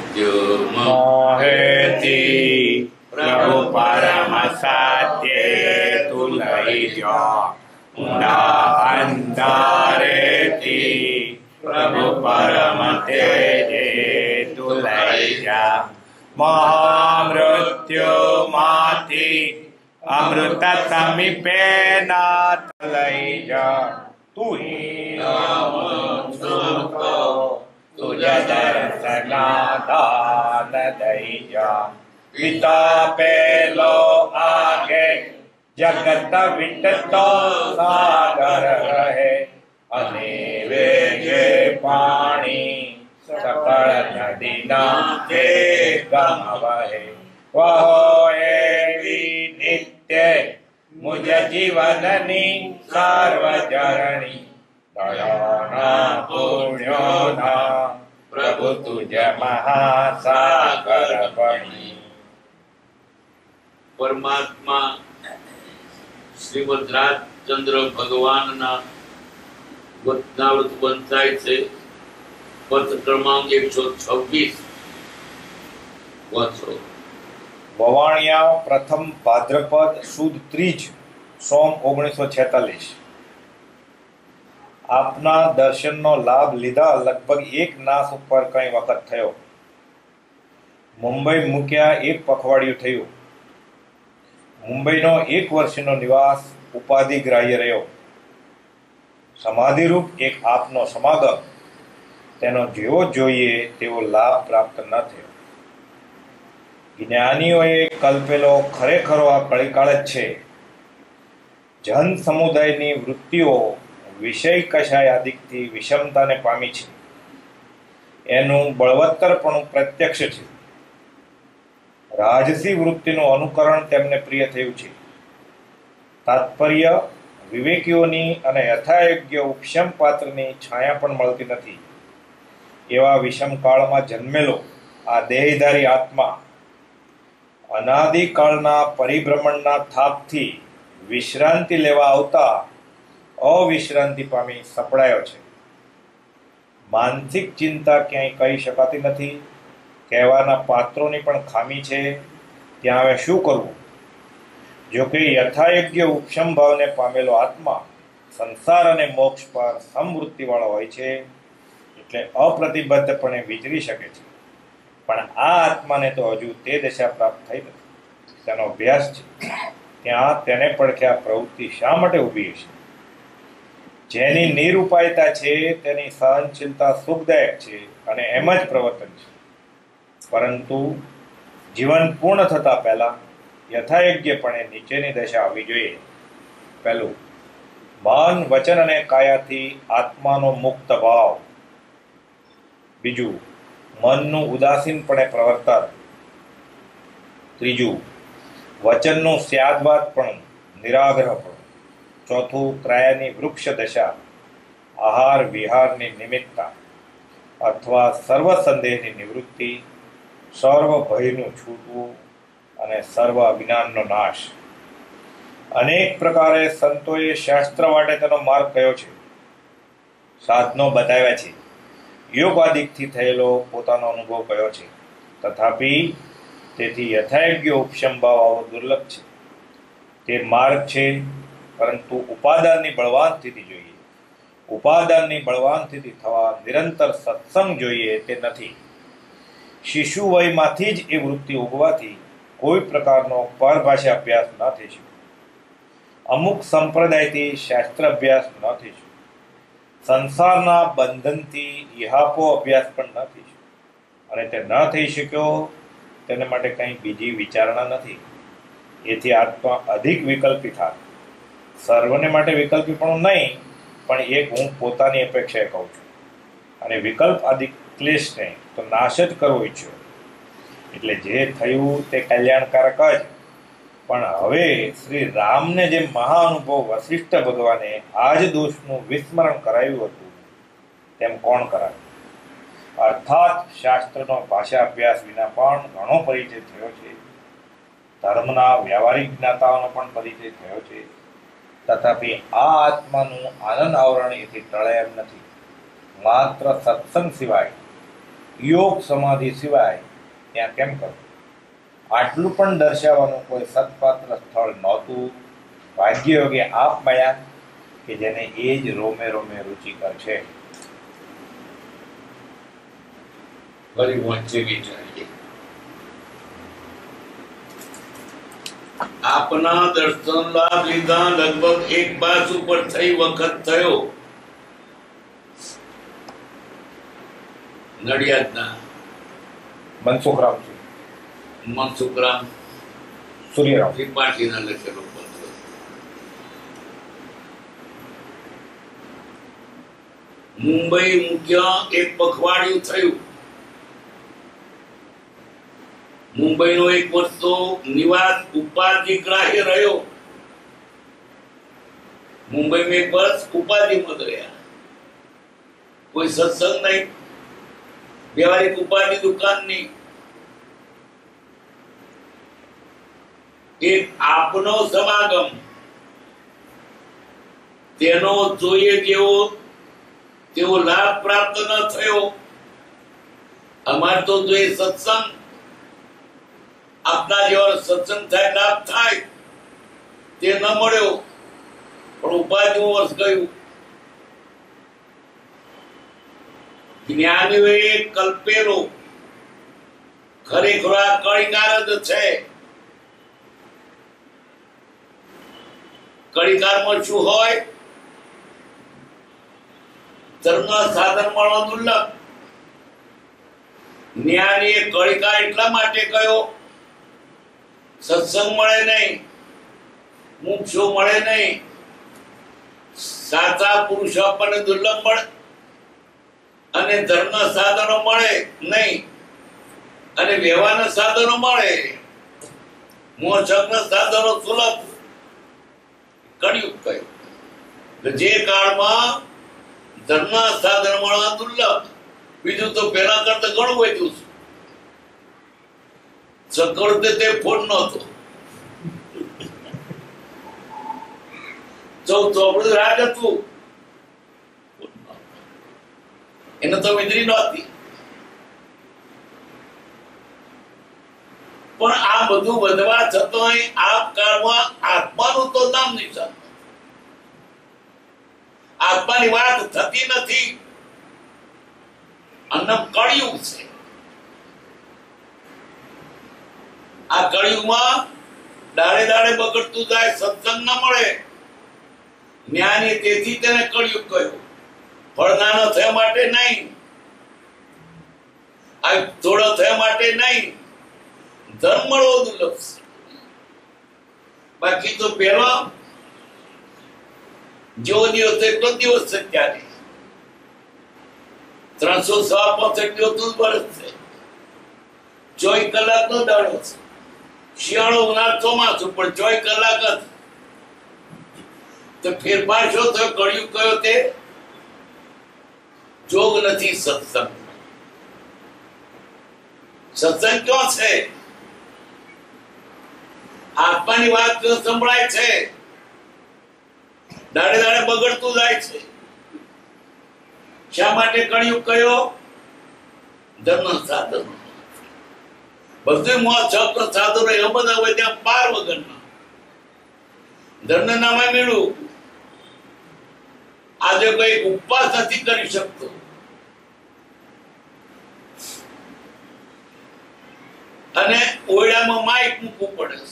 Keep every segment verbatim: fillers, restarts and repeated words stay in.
મોહેતી પ્રભુ પરમ સત્યે તું લઈ જા, ઊંડા અંધારેથી પ્રભુ પરમ તેજે તું લઈ જા, મહામૃત્યુમાંથી અમૃત સમીપે નાથ લઈ જા, તું तुझे दर्शनादान दई जा, पिता पेलो आगे जगत विटतो सागर रहे, अने वेगे पाणी सकल नदी ना के गम वहे, वहो एवी नित्य मुझ जीवननी सार्वजरणी, दयाना पुण्योना प्रभु तुझे महासागर बनी। परमात्मा श्रीमद राजचंद्र भगवान ना वचनावृत वंचाय से पत्र क्रमांक एक सौ छब्बीस वाचो। ववाणिया प्रथम भाद्रपद सुद त्रीज सोम ओगनीस सौ छेतालीस। आपना दर्शनનો લાભ લીધા લગભગ એક નાસ ઉપર કઈ વખત થયો। મુંબઈ મૂક્યા એક પખવાડિયું થયું। મુંબઈનો એક વર્ષનો નિવાસ ઉપાધિગ્રાહ્ય રહ્યો। સમાધિરૂપ એક આપનો સમાગમ તેનો જેવો જોઈએ તેવો લાભ પ્રાપ્ત ન થયો। જ્ઞાનીઓએ કલ્પેલો ખરેખરો આ કળીકાળ જ છે। જન સમુદાયની વૃત્તિઓ વિષય કશાય આદિકથી વિષમતાને પામી છે, એનું બળવત્તરપણું પ્રત્યક્ષ છે। રાજસી વૃત્તિનું અનુકરણ તેમને પ્રિય થયું છે। તાત્પર્ય વિવેકીઓની અને યથાયોગ્ય ઉપશમ પાત્રની છાયા પણ મળતી નથી। એવા વિષમ કાળમાં જન્મેલો આ દેહધારી આત્મા અનાદિકાળના પરિભ્રમણના થાપથી વિશ્રાંતિ લેવા આવતા અવિશ્રાંતિ પામી સપડાયો છે। માનસિક ચિંતા ક્યાંય કહી શકાતી નથી। કહેવાના પાત્રોની પણ ખામી છે। ત્યાં હવે શું કરવું? જો કે યથાયોગ્ય ઉપશમ ભાવને પામેલો આત્મા સંસાર અને મોક્ષ પર સમવૃત્તિવાળો હોય છે, એટલે અપ્રતિબદ્ધપણે વિચરી શકે છે। પણ આ આત્માને તો હજુ તે દશા પ્રાપ્ત થઈ નથી। તેનો અભ્યાસ છે, ત્યાં તેને પડખે આ પ્રવૃત્તિ શા માટે ઊભી હશે? જેની નિરુપાયતા છે તેની સહનશીલતા સુખદાયક છે અને એમ જ પ્રવર્તન છે। પરંતુ જીવન પૂર્ણ થતા પહેલા યથાયોગ્યપણે નીચેની દશા આવવી જોઈએ। પહેલું, મન વચન અને કાયાથી આત્માનો મુક્ત ભાવ। બીજું, મનનું ઉદાસીનપણે પ્રવર્તન। ત્રીજું, વચનનું સ્યાદવાદપણું, નિરાગ્રહપણું। ચોથું, ત્રાયાની વૃક્ષ દશા, આહાર વિહારની નિમિત્તા અથવા સર્વ સંદેહની નિવૃત્તિ, સર્વ ભયનું છૂટવું અને સર્વ અજ્ઞાનનો નાશ। અનેક પ્રકારે સંતોએ શાસ્ત્ર માટે તેનો માર્ગ કયો છે, સાધનો બતાવ્યા છે, યોગાદિકથી થયેલો પોતાનો અનુભવ કયો છે। તથાપિ તેથી યથાયોગ્ય ઉપશમ ભાવ આવો દુર્લભ છે। તે માર્ગ છે, પરંતુ ઉપાદાનની બળવાન સ્થિતિ જોઈએ। ઉપાદાનની બળવાન સ્થિતિ થવા નિરંતર સત્સંગ જોઈએ તે નથી। શિશુ વયમાંથી જ એ વૃત્તિ ઉગવાથી કોઈ પ્રકારનો પરભાષા અભ્યાસ ન થઈ શકે। અમુક સંપ્રદાયથી શાસ્ત્ર અભ્યાસ ન થઈ શકે। સંસારના બંધનથી ઇહાપો અભ્યાસ પણ ન થઈ શકે। અને તે ન થઈ શક્યો તેને માટે કંઈ બીજી વિચારણા નથી। એથી આત્મા અધિક વિકલ્પી થાય। સર્વને માટે વિકલ્પીપણું નહીં, પણ એક હું પોતાની અપેક્ષાએ કહું છું, અને વિકલ્પ આદિ ક્લેશને તો નાશ જ કરવો ઈચ્છ્યો। એટલે જે થયું તે કલ્યાણકારક જ। પણ હવે શ્રી રામને જે મહાઅનુભવ વશિષ્ઠ ભગવાને આ જ દોષનું વિસ્મરણ કરાવ્યું હતું તેમ કોણ કરાવે? અર્થાત શાસ્ત્રનો ભાષા અભ્યાસ વિના પણ ઘણો પરિચય થયો છે। ધર્મના વ્યવહારિક જ્ઞાતાઓનો પણ પરિચય થયો છે। તથાપિ આ આત્માનું આનંદ આવરણ એથી ટળે એમ નથી। માત્ર સત્સંગ સિવાય યોગ સમાધિ સિવાય ત્યાં કેમ કરવું? આટલું પણ દર્શાવવાનું કોઈ સત્પાત્ર સ્થળ નહોતું. ભાગ્યયોગે આપ મળ્યા કે જેને એ જ રોમે રોમે રુચિકર છે. ફરી વચ્ચે વિચારીએ. આપના દર્શન લાભ લીધા લગભગ એક બાસ ઉપર થઈ વખત થયો નડિયાદના મનસુખરામજી મનસુખરામ સૂર્યરામ ત્રિપાઠીના લખેલો પત્ર. મુંબઈ મુખ્ય એક પખવાડિયું થયું. મુંબઈનો એક વર્ષનો નિવાસ ઉપાધિગ્રાહ્ય રહ્યો. મુંબઈમાં એક વર્ષ ઉપાધિમાં રહ્યા. કોઈ સત્સંગ નહીં, વ્યવહારિક ઉપાધિ દુકાન નહીં. એક આપનો સમાગમ તેનો જોઈએ જેવો તેવો લાભ પ્રાપ્ત ન થયો. અમારે તો જોઈએ સત્સંગ, આપના જેવા સત્સંગ થાય, લાભ થાય, તે ન મળ્યો. પણ ઉપાધિ વર્ષ ગયું. જ્ઞાનીઓએ કલ્પેલો ખરેખર આ કળીકાર જ છે. કળીકારમાં શું હોય? ધર્મ સાધન મળવા દુર્લભ. જ્ઞાનીએ કળીકાર એટલા માટે કયો, સત્સંગ મળે નહીં, મોક્ષો મળે નહીં, સાચા પુરુષો આપણને દુર્લભ મળે, અને ધર્મ સાધનો મળે નહીં, અને વ્યવહારના સાધનો મળે, મોક્ષના સાધનો સુલભ. કળિયુગ કહ્યું. જે કાળમાં ધર્મ સાધન મળવા દુર્લભ, બીજું તો પેલા કરતા ઘણું વધ્યું છે. સકળ તે ફોન નહોતો, ચોપડું રાજ હતું, એને તો વીજળી નહોતી. પણ આ બધું વધવા છતાંય આ કાળમાં આત્માનું તો નામ નિશાન, આત્માની વાત થતી નથી. અન્નમ કળિયુગ છે. આ કળિયુગમાં દાડે દાડે બગડતું જાય, સત્સંગ ન મળે. જ્ઞાની તેથી તેને કળિયુગ કહ્યું. ફળનાનો થયા માટે નહીં, આ થોડો થયા માટે નહીં, ધર્મ મળવો દુર્લભ છે. બાકી તો પેલો જેવો દિવસ એટલો દિવસ છે. ત્યારે ત્રણસો સવા પોસઠ દિવસ વર્ષ છે. ચોવીસ કલાક નો દાડો છે. શિયાળો, ઉનાળો, ચોમાસું, પણ ચોવીસ કલાક જ. તો ફેરફાર શું થયો? કળિયુગ કયો તે જોગ નથી સત્સંગ. સત્સંગ ક્યાં છે? આત્માની વાત સંભળાય છે, દાડે દાડે બગડતું જાય છે. શા માટે કળિયુગ કયો? ધર્મ સાધન. બધું મોહ છત્ર સાધનો એ બધા હોય ત્યાં પાર વગરના. ધર્મ નામે મેળવું. આજે કોઈ ઉપવાસ નથી કરી શકતો. અને ઓરડામાં માઇક મૂકવું પડે છે.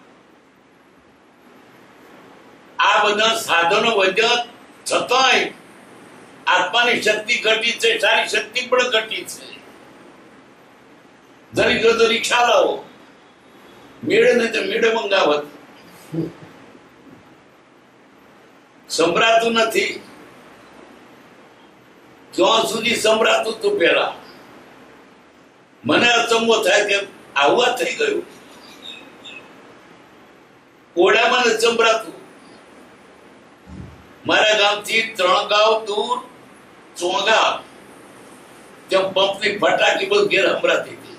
આ બધા સાધનો વધ્યા છતાંય આત્માની શક્તિ ઘટી છે, સારી શક્તિ પણ ઘટી છે. જરી જો તો રિક્ષા લાવો, મેળે ને તો મેળે મંગાવત. સંભળાતું નથી. ક્યાં સુધી સંભળાતું તું? પેલા મને અચંબો થાય કે આવું થઈ ગયું. ઓરડામાં નથી સંભળાતું. મારા ગામથી ત્રણ ગાંવ દૂર ચોંગા, ત્યાં પંપની ફટાકી બહુ ઘેર સંભળાતી હતી.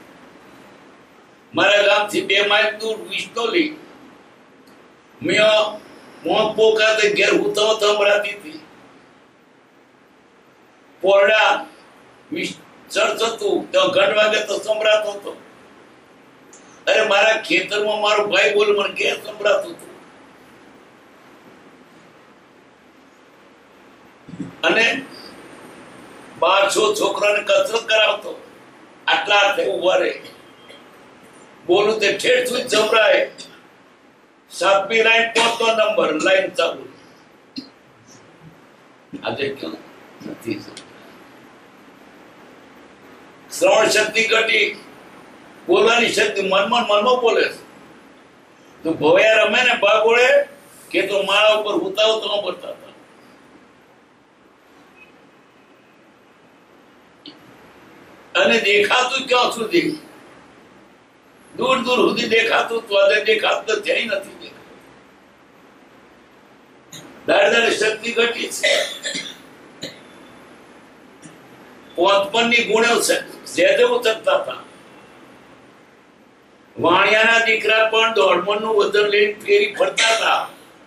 મારા ગામથી બે માઇલ દૂર વિસ્તોલી મેં મોં પોકાતે ઘેર ઉતવ સંભળાતી હતી. પોરડા ચર્ચ હતું તો ઘંટ વાગે તો સંભળાતો હતો. અરે મારા ખેતરમાં મારો ભાઈ બોલ મને કે સંભળાતું હતું. અને બારસો છોકરાને કસરત કરાવતો, આટલા હાથે ઉભા રહે, બોલું તે ઠેઠ સુધી જમરાય. સાતમી લાઈન પાંચનો નંબર લાઈન ચાલુ. આજે ક્યાં નથી. શ્રવણ શક્તિ ઘટી, બોલવાની શક્તિ મનમાં મનમાં બોલે છે. તો ભવયા રમે ને બાગોળે કે તો માળા ઉપર ઉતાવ તો ન બોલતા હતા. અને દેખાતું ક્યાં સુધી? દૂર દૂર સુધી દેખાતું તો આજે દેખાતું નથી નથી દાડે દાડે શક્તિ ઘટી છે. પોતપનની ગુણે સહેજે ઉતરતા હતા. વાણિયાના દીકરા પણ દોઢમણનું વજન લઈને ફેરી ફરતા હતા.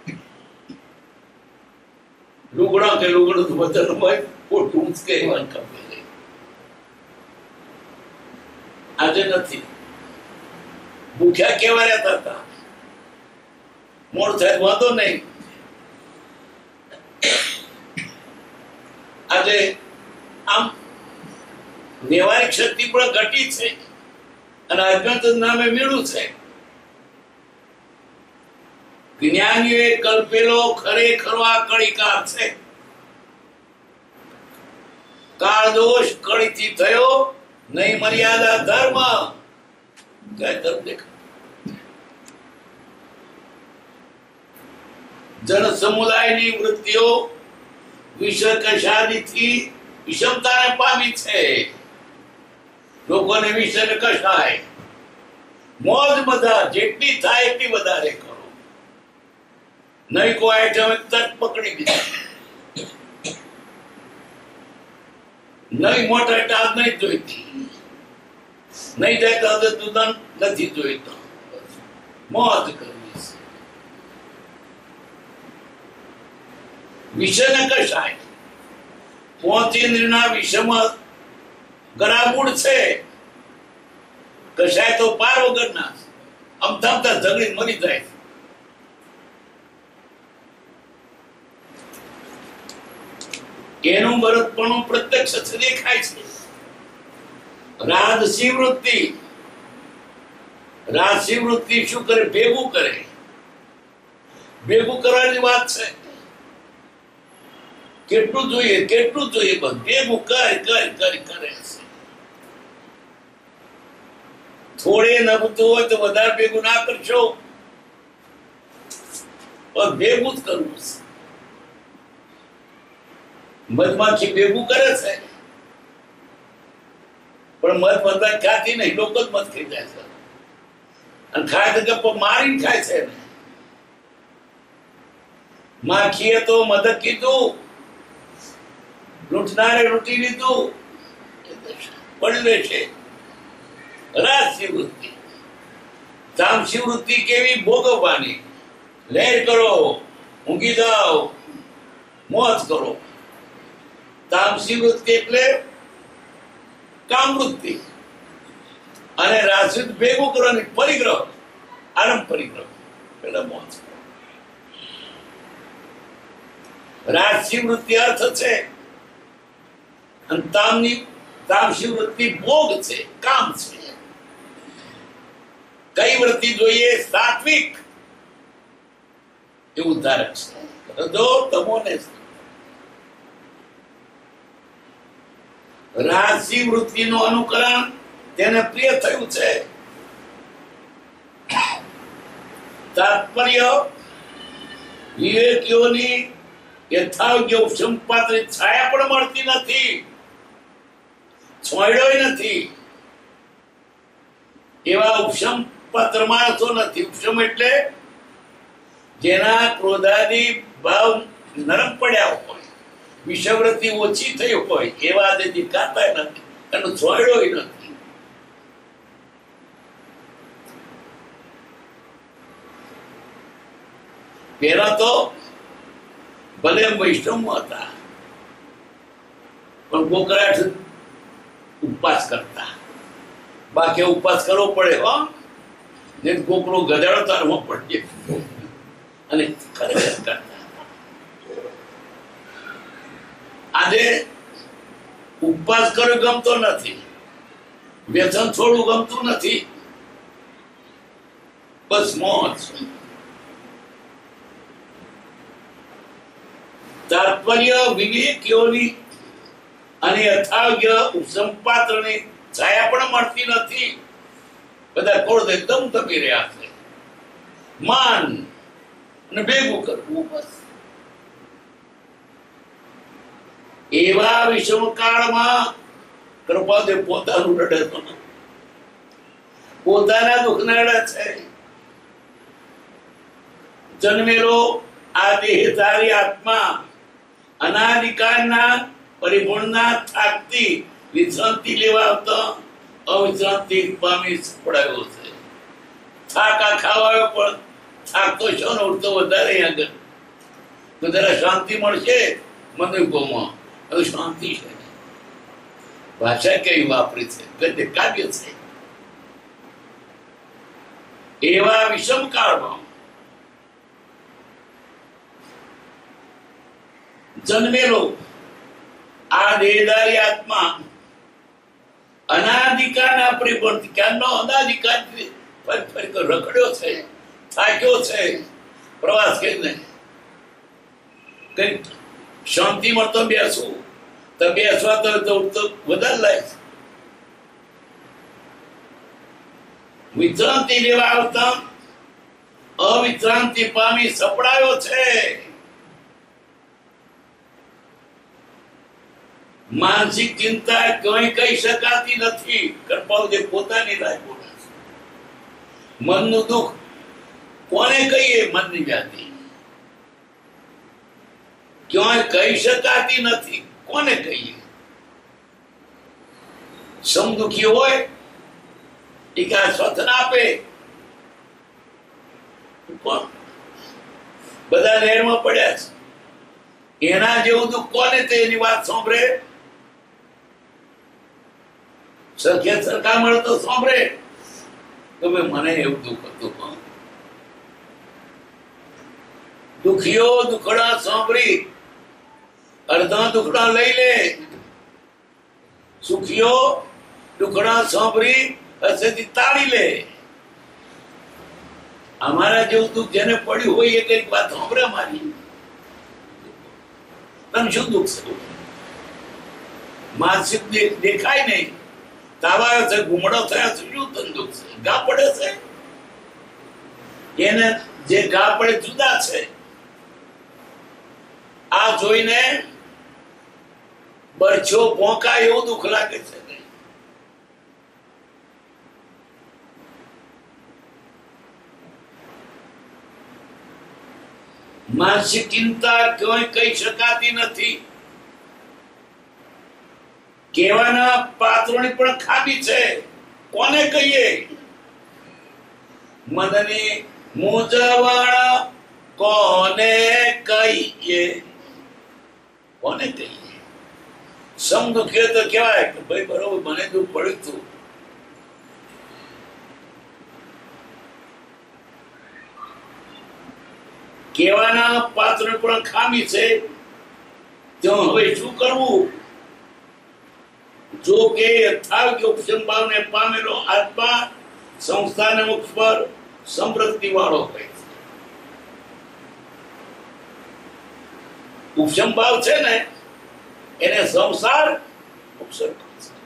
લુગડા કે લુગડું વજન હોય ખોટું ઉંચકે આજે નથી. ભૂખ્યા કેવા રહેતા હતા. મોડ થાય વાંધો નહીં. આજે આમ વ્યવહારિક શક્તિ પણ ઘટી છે અને અજ્ઞાત નામે મેળું છે. જ્ઞાનીઓએ કલ્પેલો ખરેખર આ કળીકાર છે. કાળ દોષ કળીથી થયો નહીં મર્યાદા ધર્મ. ક્યાં ધર્મ દેખા? જન સમુદાયની વૃત્તિઓ વિષય કશાદીથી વિષમતાને પામી છે. લોકોને વિષય કશાય મોજ બધા જેટલી થાય એટલી વધારે કરો. નહીં કોઈ આઈટમ તક પકડી દીધી, નહીં મોટા ટાળ નહીં જોઈતી, નહીં જાય તો દુધન નથી જોઈતો. મોજ કરવી છે. વિષય ને કશાય પાંચ ઇન્દ્રિયના વિષયમાં ગરામૂળ છે. કશાય તો પાર વગરના અમથામતા ઝઘડી મરી જાય. એનું બળદપણું પ્રત્યક્ષ દેખાય છે. રાજસી વૃત્તિ, રાજસી વૃત્તિ શું કરે? ભેગું કરે. ભેગું કરવાની વાત છે. કેટલું જોઈએ કેટલું જોઈએ બસ ભેગું કરે કરે કરે કરે. થોડે નબતું હોય તો વધારે ભેગું ના કરશો, પણ ભેગું જ કરવું છે. મધમાખી ભેગું કરે છે પણ મધ મધમાં ખાતી નહીં, લોકો જ મધ ખાઈ જાય છે. અને ખાય તો ગપ્પો મારીને ખાય છે ને. માખીએ તો મધ કીધું, લૂંટનારે લૂંટી લીધું, પડી રહેશે. રાજસી વૃત્તિ, તામસી વૃત્તિ કેવી? ભોગવવાની. લહેર કરો, ઊંઘી જાઓ, મોજ કરો. તામસી વૃત્તિ એટલે કામ વૃત્તિ. અને રાજસી ભેગું કરવાની પરિગ્રહ, આરંભ પરિગ્રહ, પેલા મોજ. રાજસી વૃત્તિ અર્થ છે અને તામની તામસી વૃત્તિ ભોગ છે, કામ છે. કઈ વૃત્તિ જોઈએ? સાત્વિક એ ઉદ્ધારક છે. રજો તમોને રાજસી વૃત્તિનું અનુકરણ તેને પ્રિય થયું છે. તાત્પર્ય વિવેકીઓની યથાયોગ્ય ઉપસંપાદિત છાયા પણ મળતી નથી, છોડ્યો નથી. એવા ઉપસમ પાત્ર માણસો નથી. ઉપસમ એટલે જેના ક્રોધાદી ભાવ નરમ પડ્યા હોય, વિષવૃત્તિ ઓછી થઈ હોય, એવા આજે કાતા નથી, એનો છોડ્યો નથી. પેલા તો ભલે વૈષ્ણવ હતા પણ ગોકરાઠ ઉપવાસ કરતા. બાકી ઉપવાસ કરવો પડે હો, ને કોકનો ગધેડો તારવો પડે. અને ખરેખર કરતા. આજે ઉપવાસ કર્યો ગમતો નથી, વ્યસન છોડવું ગમતું નથી, બસ મોજ. તાત્પર્ય વિવેકીઓની અને યથાયોગ્ય ઉપસંપાત્રની છાયા પણ મળતી નથી. બધા કોળ એકદમ તપી રહ્યા છે. માન અને ભેગું કરવું બસ. એવા વિષમ કાળમાં કૃપાદેવ પોતાનું રડે તો પોતાના દુઃખને રડે છે. જન્મેલો આ દેહધારી આત્મા અનાદિકાળના પરિપૂર્ણના થાકથી વિશ્રાંતિ લેવા આવતા અવિશ્રાંતિ પામી પડાયો છે. થાકા ખાવાયો પણ થાક તો છો ને ઉડતો વધારે આગળ તો જરા શાંતિ મળશે મનુષ્યમાં. હવે શાંતિ છે. ભાષા કેવી વાપરી છે, ગદ્ય કાવ્ય છે. એવા વિષમ કાળમાં જન્મેલો આ દેહધારી આત્મા અનાદિકાળના પરિપૂર્ણ ક્યારનો અનાદિકાળથી ફરી ફરી રખડ્યો છે, થાક્યો છે. પ્રવાસ કરીને કઈ શાંતિ મળતો બેસવું તો બેસવા તો દોડતો વધારે લાય. વિશ્રાંતિ લેવા આવતા અવિશ્રાંતિ પામી સપડાયો છે. માનસિક ચિંતા કઈ કહી શકાતી નથી. કૃપાલદેવ પોતાની રાહ બોલે છે. મનનું દુઃખ કોને કહીએ? મનની વ્યાધિ ક્યાંય કહી શકાતી નથી. કોને કહીએ? સમ દુઃખી હોય એ કે સ્વતન આપે, પણ બધા લહેરમાં પડ્યા છે. એના જેવું દુઃખ કોને? તે એની વાત સાંભળે, સરખે સરખા મળે તો સાંભળે કે ભાઈ મને એવું દુઃખ હતું. દુખીઓ દુખડા સાંભળી અડધા દુખડા લઈ લે, સુખીઓ દુખડા સાંભળી હસેથી તાળી લે. અમારા જેવું દુઃખ જેને પડ્યું હોય એ કઈક વાત સાંભળે મારી. તને શું દુઃખ છે? માનસિક દેખાય નહીં. તાવાયો છે, ઘૂમડો થયા છે, શું તને દુઃખ છે? ગા પડે છે, એને જે ગા પડે જુદા છે. આ જોઈને બરછો ભોંકા એવું દુઃખ લાગે છે. માનસિક ચિંતા ક્યાંય કહી શકાતી નથી. કહેવાના પાત્રોની પણ ખામી છે. કોને કહીએ? મનની મૂંઝવણ કોને કહીએ? કોને કહીએ? સમ દુખ્યો તો કહેવાય કે ભાઈ બરોબર મને દુઃખ પડ્યું હતું. કહેવાના પાત્ર પણ ખામી છે. તો હવે શું કરવું? જો કે યથાર્થ ઉપશન ભાવને પામેલો આત્મા સંસ્થાને મુખ પર સમૃદ્ધિ વાળો હોય. ઉપશમ ભાવ છે ને એને સંસાર ઉપસર્ગ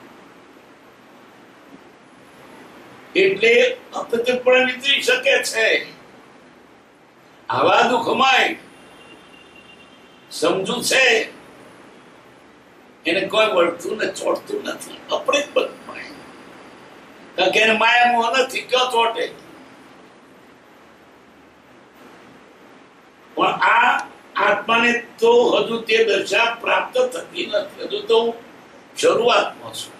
એટલે અપતિપણ નીકળી શકે છે. આવા દુઃખમાં સમજુ છે એને કોઈ વળતું ને ચોટતું નથી. અપરિત બનતું કારણ કે એને માયા મોહ નથી. ક્યાં ચોટે? પણ આ આત્માને તો હજુ તે દશા પ્રાપ્ત થતી નથી. હજુ તો શરૂઆતમાં છું.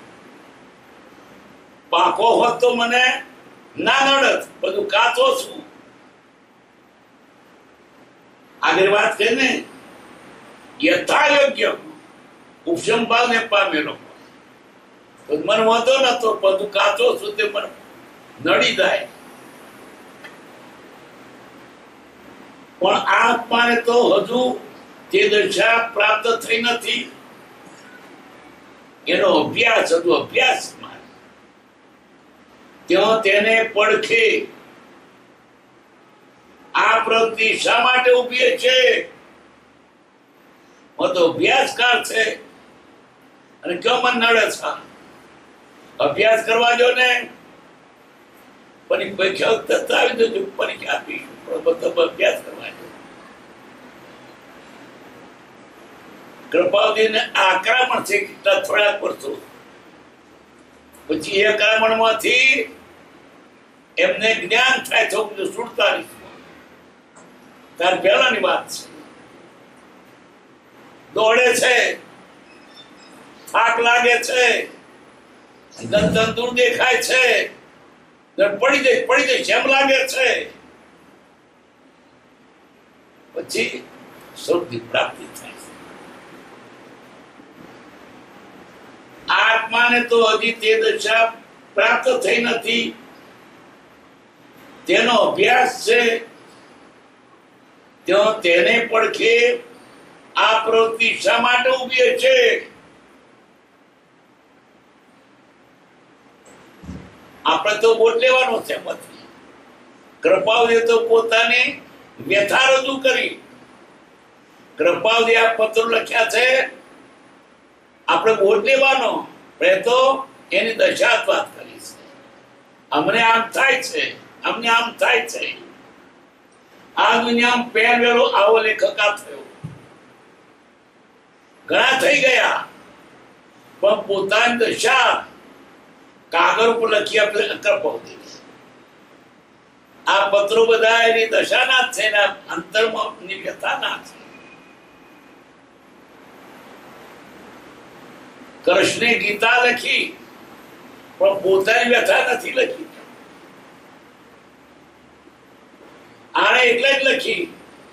પાકો હોત તો મને ના નડત. બધું કાચો છું. આગળ વાત છે ને યથાયોગ્ય ઉપશમ ભાવને પામેલો મને વાંધો નતો, બધું કાચો છું તે મને નડી જાય. પણ આ આત્માને તો હજુ તે દશા પ્રાપ્ત થઈ નથી. એનો અભ્યાસ હજુ અભ્યાસમાં. ત્યાં તેને પડખે આ પ્રવૃત્તિ શા માટે ઉભી છે? તો અભ્યાસકાર છે અને ક્યાં મન નડે છે? અભ્યાસ કરવા જો ને પરીક્ષા આવી જજો, પરીક્ષા આપીશું, બધો અભ્યાસ કરવા જો. કૃપાવતીને આક્રમણ છે કેટલા થોડાક વર્ષો પછી. એ આક્રમણ માંથી એમને જ્ઞાન થાય છે સુડતાલીસ ત્યાર પહેલાની વાત છે. દોડે છે, થાક લાગે છે, દૂર દેખાય છે, પડી જાય પડી જાય જેમ લાગે છે. પછી સૌથી પ્રાપ્તિ થાય છે. આત્માને તો હજી તે દશા પ્રાપ્ત થઈ નથી. તેનો અભ્યાસ છે. ત્યાં તેને પડખે આ પ્રવૃત્તિ શા માટે ઉભી છે? આપણે તો બોટ લેવાનો છે એમાંથી. કૃપાવતીએ તો પોતાની વ્યથા રજૂ કરી. કૃપાવતી આ પત્રો લખ્યા છે, આપણે બોટ લેવાનો. આપણે તો એની દશા વાત કરી છે. અમને આમ થાય છે, અમને આમ થાય છે. આ દુનિયામાં પહેલ વેલો આવો લેખક આ થયો. ઘણા થઈ ગયા, પણ પોતાની દશા કાગળ ઉપર લખી આપણે કૃપાવતી. આ પત્રો બધા એની દશા ના છે, એના અંતરમાં વ્યથા ના છે. કૃષ્ણે ગીતા લખી, પણ પોતાની વ્યથા નથી લખી. આને એટલે જ લખી.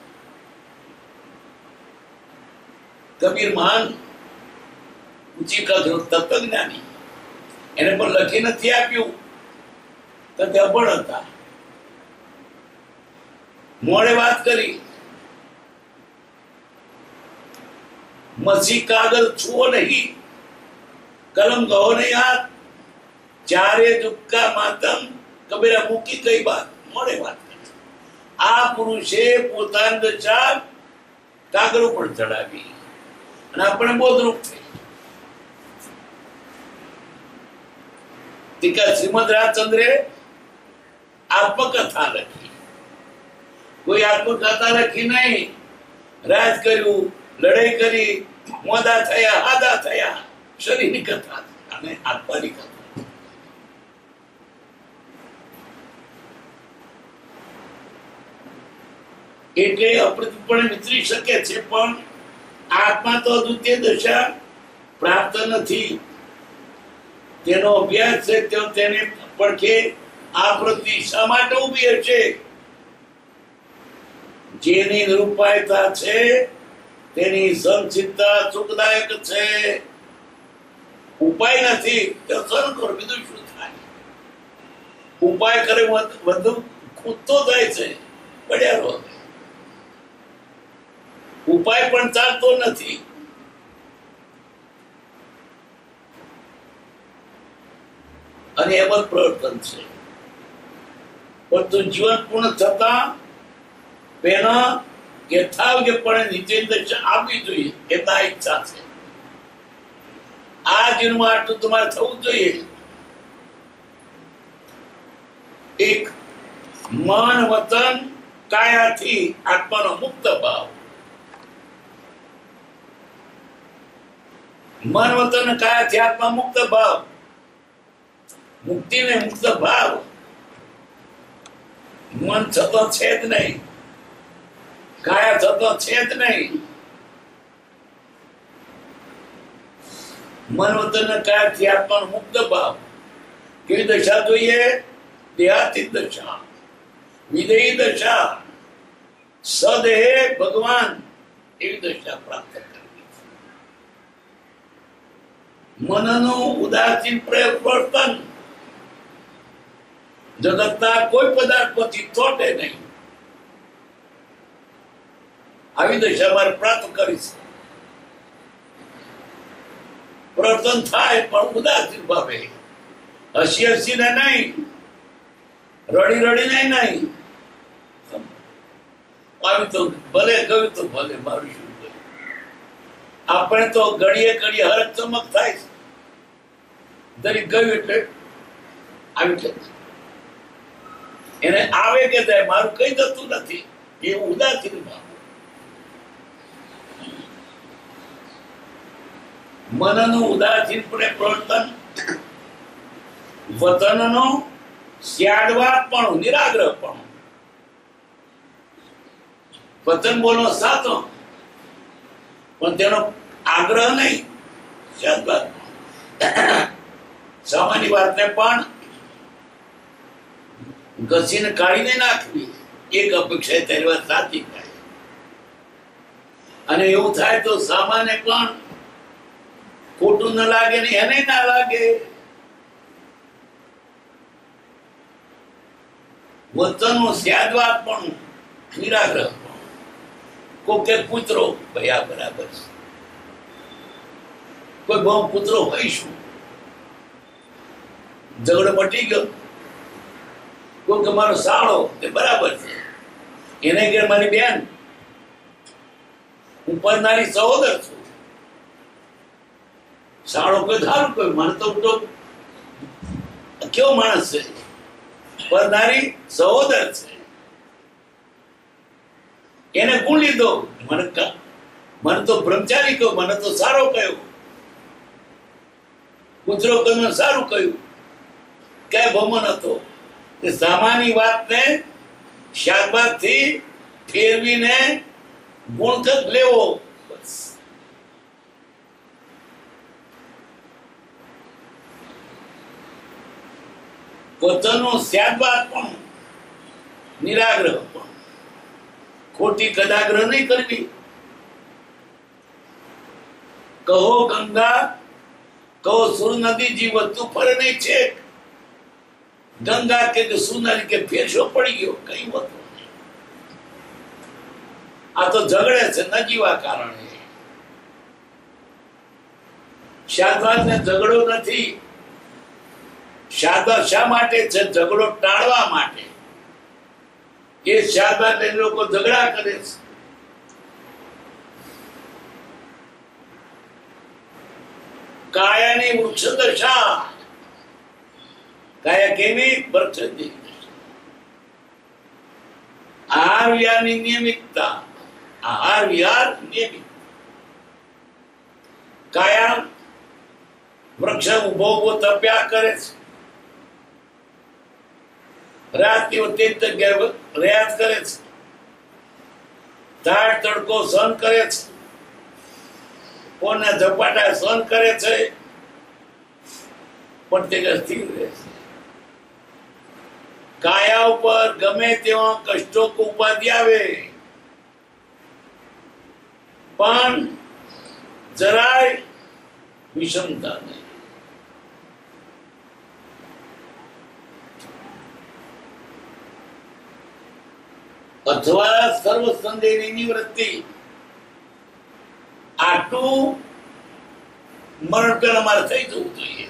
કબીર મહાન ઊંચી કદનો તત્વજ્ઞાની, એને પણ લખી નથી આપ્યું તો તે અભણ હતા. મોડે વાત કરી, મસી કાગળ છુઓ નહીં, કલમ ગહો નહીં હાથ, ચારે દુક્કા માતમ કબીરા મૂકી કઈ બાત. મોડે વાત કરી. આ પુરુષે પોતાની દશા કાગળ ઉપર ચડાવી અને આપણે બોધરૂપ થઈ. ટીકા શ્રીમદ રાજચંદ્રે આત્મકથા લખી. કોઈ આત્મકથા લખી નહીં. રાજ કર્યું, લડાઈ કરી, મોદા થયા, આદા થયા. શરીરની કથા અને આત્માની કથા. એટલે અપ્રતિપણે વિતરી શકે છે, પણ આત્મા તો દ્વિતીય દશા પ્રાપ્ત નથી. તેનો અભ્યાસ છે, તો તેને પડખે આ પ્રવૃત્તિ શા માટે ઉભી છે? જેની નિરૂપાયતા છે તેની સંસિદ્ધતા સુખદાયક છે. ઉપાય નથી તો સર કરો, બીજું શું થાય? ઉપાય કરે વધુ ખૂદતો જાય છે, પડ્યા. ઉપાય પણ ચાલતો નથી. અને એમ જ પ્રવર્તન છે. પણ જીવન પૂર્ણ થતા પેલા યથાવજ્ઞપણે નીચે દશા આપવી જોઈએ. એના ઈચ્છા છે. આ જીવનમાં આટલું તમારે થવું જોઈએ. એક મન વતન કાયાથી આત્માનો મુક્ત ભાવ. મન વતન કાયાથી આત્મા મુક્ત ભાવ. મુક્તિ ને મુક્ત ભાવ. મન થતો છે જ નહીં, કાયા થતો છે જ નહીં. મન વતન કાયાથી આત્માનો મુક્ત ભાવ. કેવી દશા જોઈએ? દેહાતીત દશા, વિદેહી દશા, સદેહ ભગવાન એવી દશા પ્રાપ્ત કરવી. મનનું ઉદાસીન પ્રવર્તન જગતના કોઈ પદાર્થ પછી તોટે નહીં. આવી દશા મારે પ્રાપ્ત કરીશ. પ્રવર્તન થાય પણ ઉદાસીન ભાવે, હસી હસીને નહીં, રડી રડીને નહીં. આવી તો ભલે ગયું તો ભલે, મારું શું ગયું. આપણે તો ઘડીએ ઘડીએ હરક ચમક થાય, દરેક ગયું એટલે આવી જાય. એને આવે કે જાય, મારું કઈ જતું નથી, એવું ઉદાસીન ભાવ. મનનું ઉદાસીનપણે પ્રવર્તન, વતનનો સ્યાદવાદપણું, નિરાગ્રહપણું. વતન બોલો સાચો, પણ તેનો આગ્રહ નહીં, સ્યાદવાદ. સામાન્ય વાતને પણ ઘસીને કાઢીને નાખવી, એક અપેક્ષા તેની વાત સાચી થાય. અને એવું થાય તો સામાન્ય પણ ખોટું ન લાગે ને એને ના લાગે. વચનનો સ્યાદવાદ પણ, નિરાગ્રહ પણ. કોકે કૂતરો, ભાઈ આ બરાબર છે. કોઈ બહુ કૂતરો હોય શું, ઝઘડો મટી ગયો. કોઈ કે મારો સાળો, તે બરાબર છે. એને કે મારી બેન, હું પરનારી સહોદર છું. સાળો કોઈ સારું કોઈ, મને તો તો કેવો માણસ છે, પરનારી સહોદર છે. એને ગુણ લીધો, મને મને તો બ્રહ્મચારી કહ્યું, મને તો સારો કહ્યું. કૂતરો કહ્યું સારું કહ્યું, ક્યાંય ભમણ હતો. તે સામાન્ય વાતને શાકભાજી ફેરવીને ગુણખત લેવો. બસ વચનનો સ્યાદવાદ પણ, નિરાગ્રહ પણ. ખોટી કદાગ્રહ નહીં કરવી. કહો ગંગા, કહો સુર નદી જીવતું ફરે નહીં છે. ગંગા કે સુનારી કે ફેરસો પડી ગયો, કઈ હોતું નહીં. આ તો ઝઘડે છે નજીવા કારણે. શાદવાદ ને ઝઘડો નથી. શાદવાદ શા માટે છે? ઝઘડો ટાળવા માટે. એ શાદવાદ લોકો ઝઘડા કરે છે. કાયાની વૃક્ષ દશા. કાયા કેવી? વૃક્ષ. આહાર વિહારની નિયમિતતા. આહાર વિહાર નિયમિત. કાયા વૃક્ષ ઉભો ઉભો તપ્યા કરે છે. રાત દિવસ પ્રયાસ કરે છે. ધાડ તડકો સહન કરે છે. કોના ઝપાટા સહન કરે છે, પણ તે સ્થિર રહે છે. કાયા ઉપર ગમે તેવા કષ્ટો ઉપાધિ આવે, પણ જરાય વિષમતા નહીં. અથવા સર્વ સંદેહની નિવૃત્તિ. આટલું મરણ પેલા મારે થઈ જવું જોઈએ.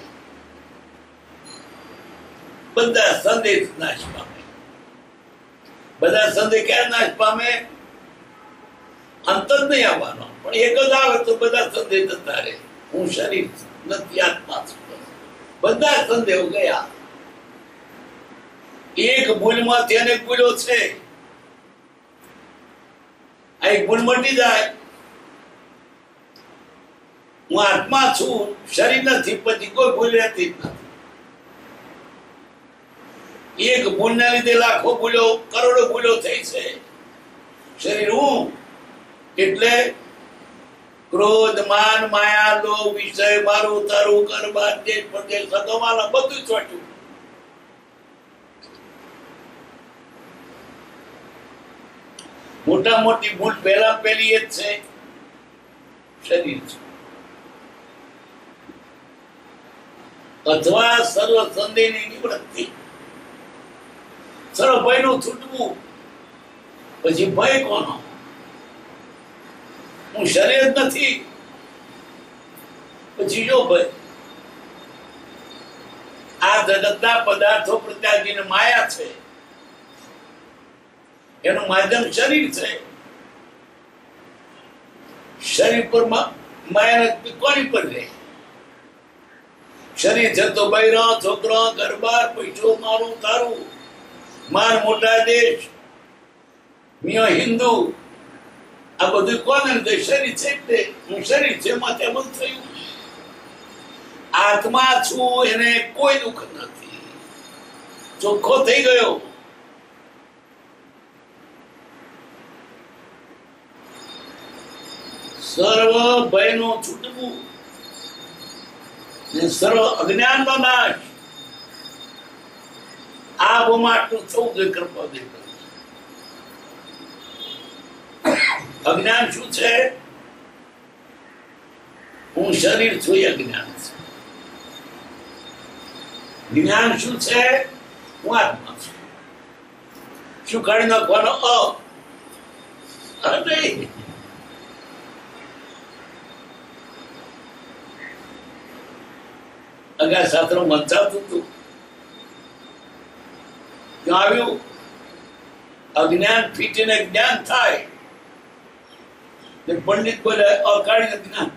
બધા સંદેહ નાશ પામે. બધા સંદેહ ક્યાં નાશ પામે? અંત જ નહીં આવવાનો, પણ એક જ આવે તો બધા સંદેહ જતા રહે. હું શરીર નથી, આત્મા છું. બધા સંદેહો ગયા. એક ભૂલમાંથી અનેક ભૂલો છે. આ એક ભૂલ મટી જાય, હું આત્મા છું, શરીર નથી, પછી કોઈ ભૂલ રહેતી જ નથી. એક ભૂલના લીધે લાખો ભૂલો, કરોડો ભૂલો થઈ છે. શરીર હું એટલે ક્રોધ, માન, માયા, લોભ, વિષય, મારું તારું, કરબાર, દેશ પ્રદેશ, સગોવાલા બધું ચોટ્યું. મોટા મોટી ભૂલ પહેલા પહેલી એ જ છે, શરીર છે. અથવા સર્વ સંદેહની નિવૃત્તિ. સર્વ ભયનું છૂટવું. પછી ભય કોનો? હું શરીર જ નથી, પછી જો ભય. આ જગતના પદાર્થો પ્રત્યાગીને માયા છે, એનું માધ્યમ શરીર છે. શરીર પર માયા કોની પર રહે? શરીર છે તો બૈરા, છોકરા, ઘરબાર, પૈસો, મારું તારું, માર મોટા દેશ, મિયા હિન્દુ, આ બધું કોને? શરીર છે તે હું શરીર છે માથે બંધ થયું. આત્મા છું એને કોઈ દુઃખ નથી, ચોખ્ખો થઈ ગયો. સર્વ ભયનું છૂટવું ને સર્વ અજ્ઞાનનો નાશ. આ બમાટનું થવું જોઈએ કૃપા દે. અજ્ઞાન શું છે? હું શરીર છું એ અજ્ઞાન છે. જ્ઞાન શું છે? હું આત્મા છું. શું કાઢી નાખવાનો? અ નહીં. અગા શાસ્ત્ર મંચાતું હતું, ત્યાં આવ્યું અજ્ઞાન ફીટીને જ્ઞાન થાય. પંડિત બોલે અકાળીને જ્ઞાન.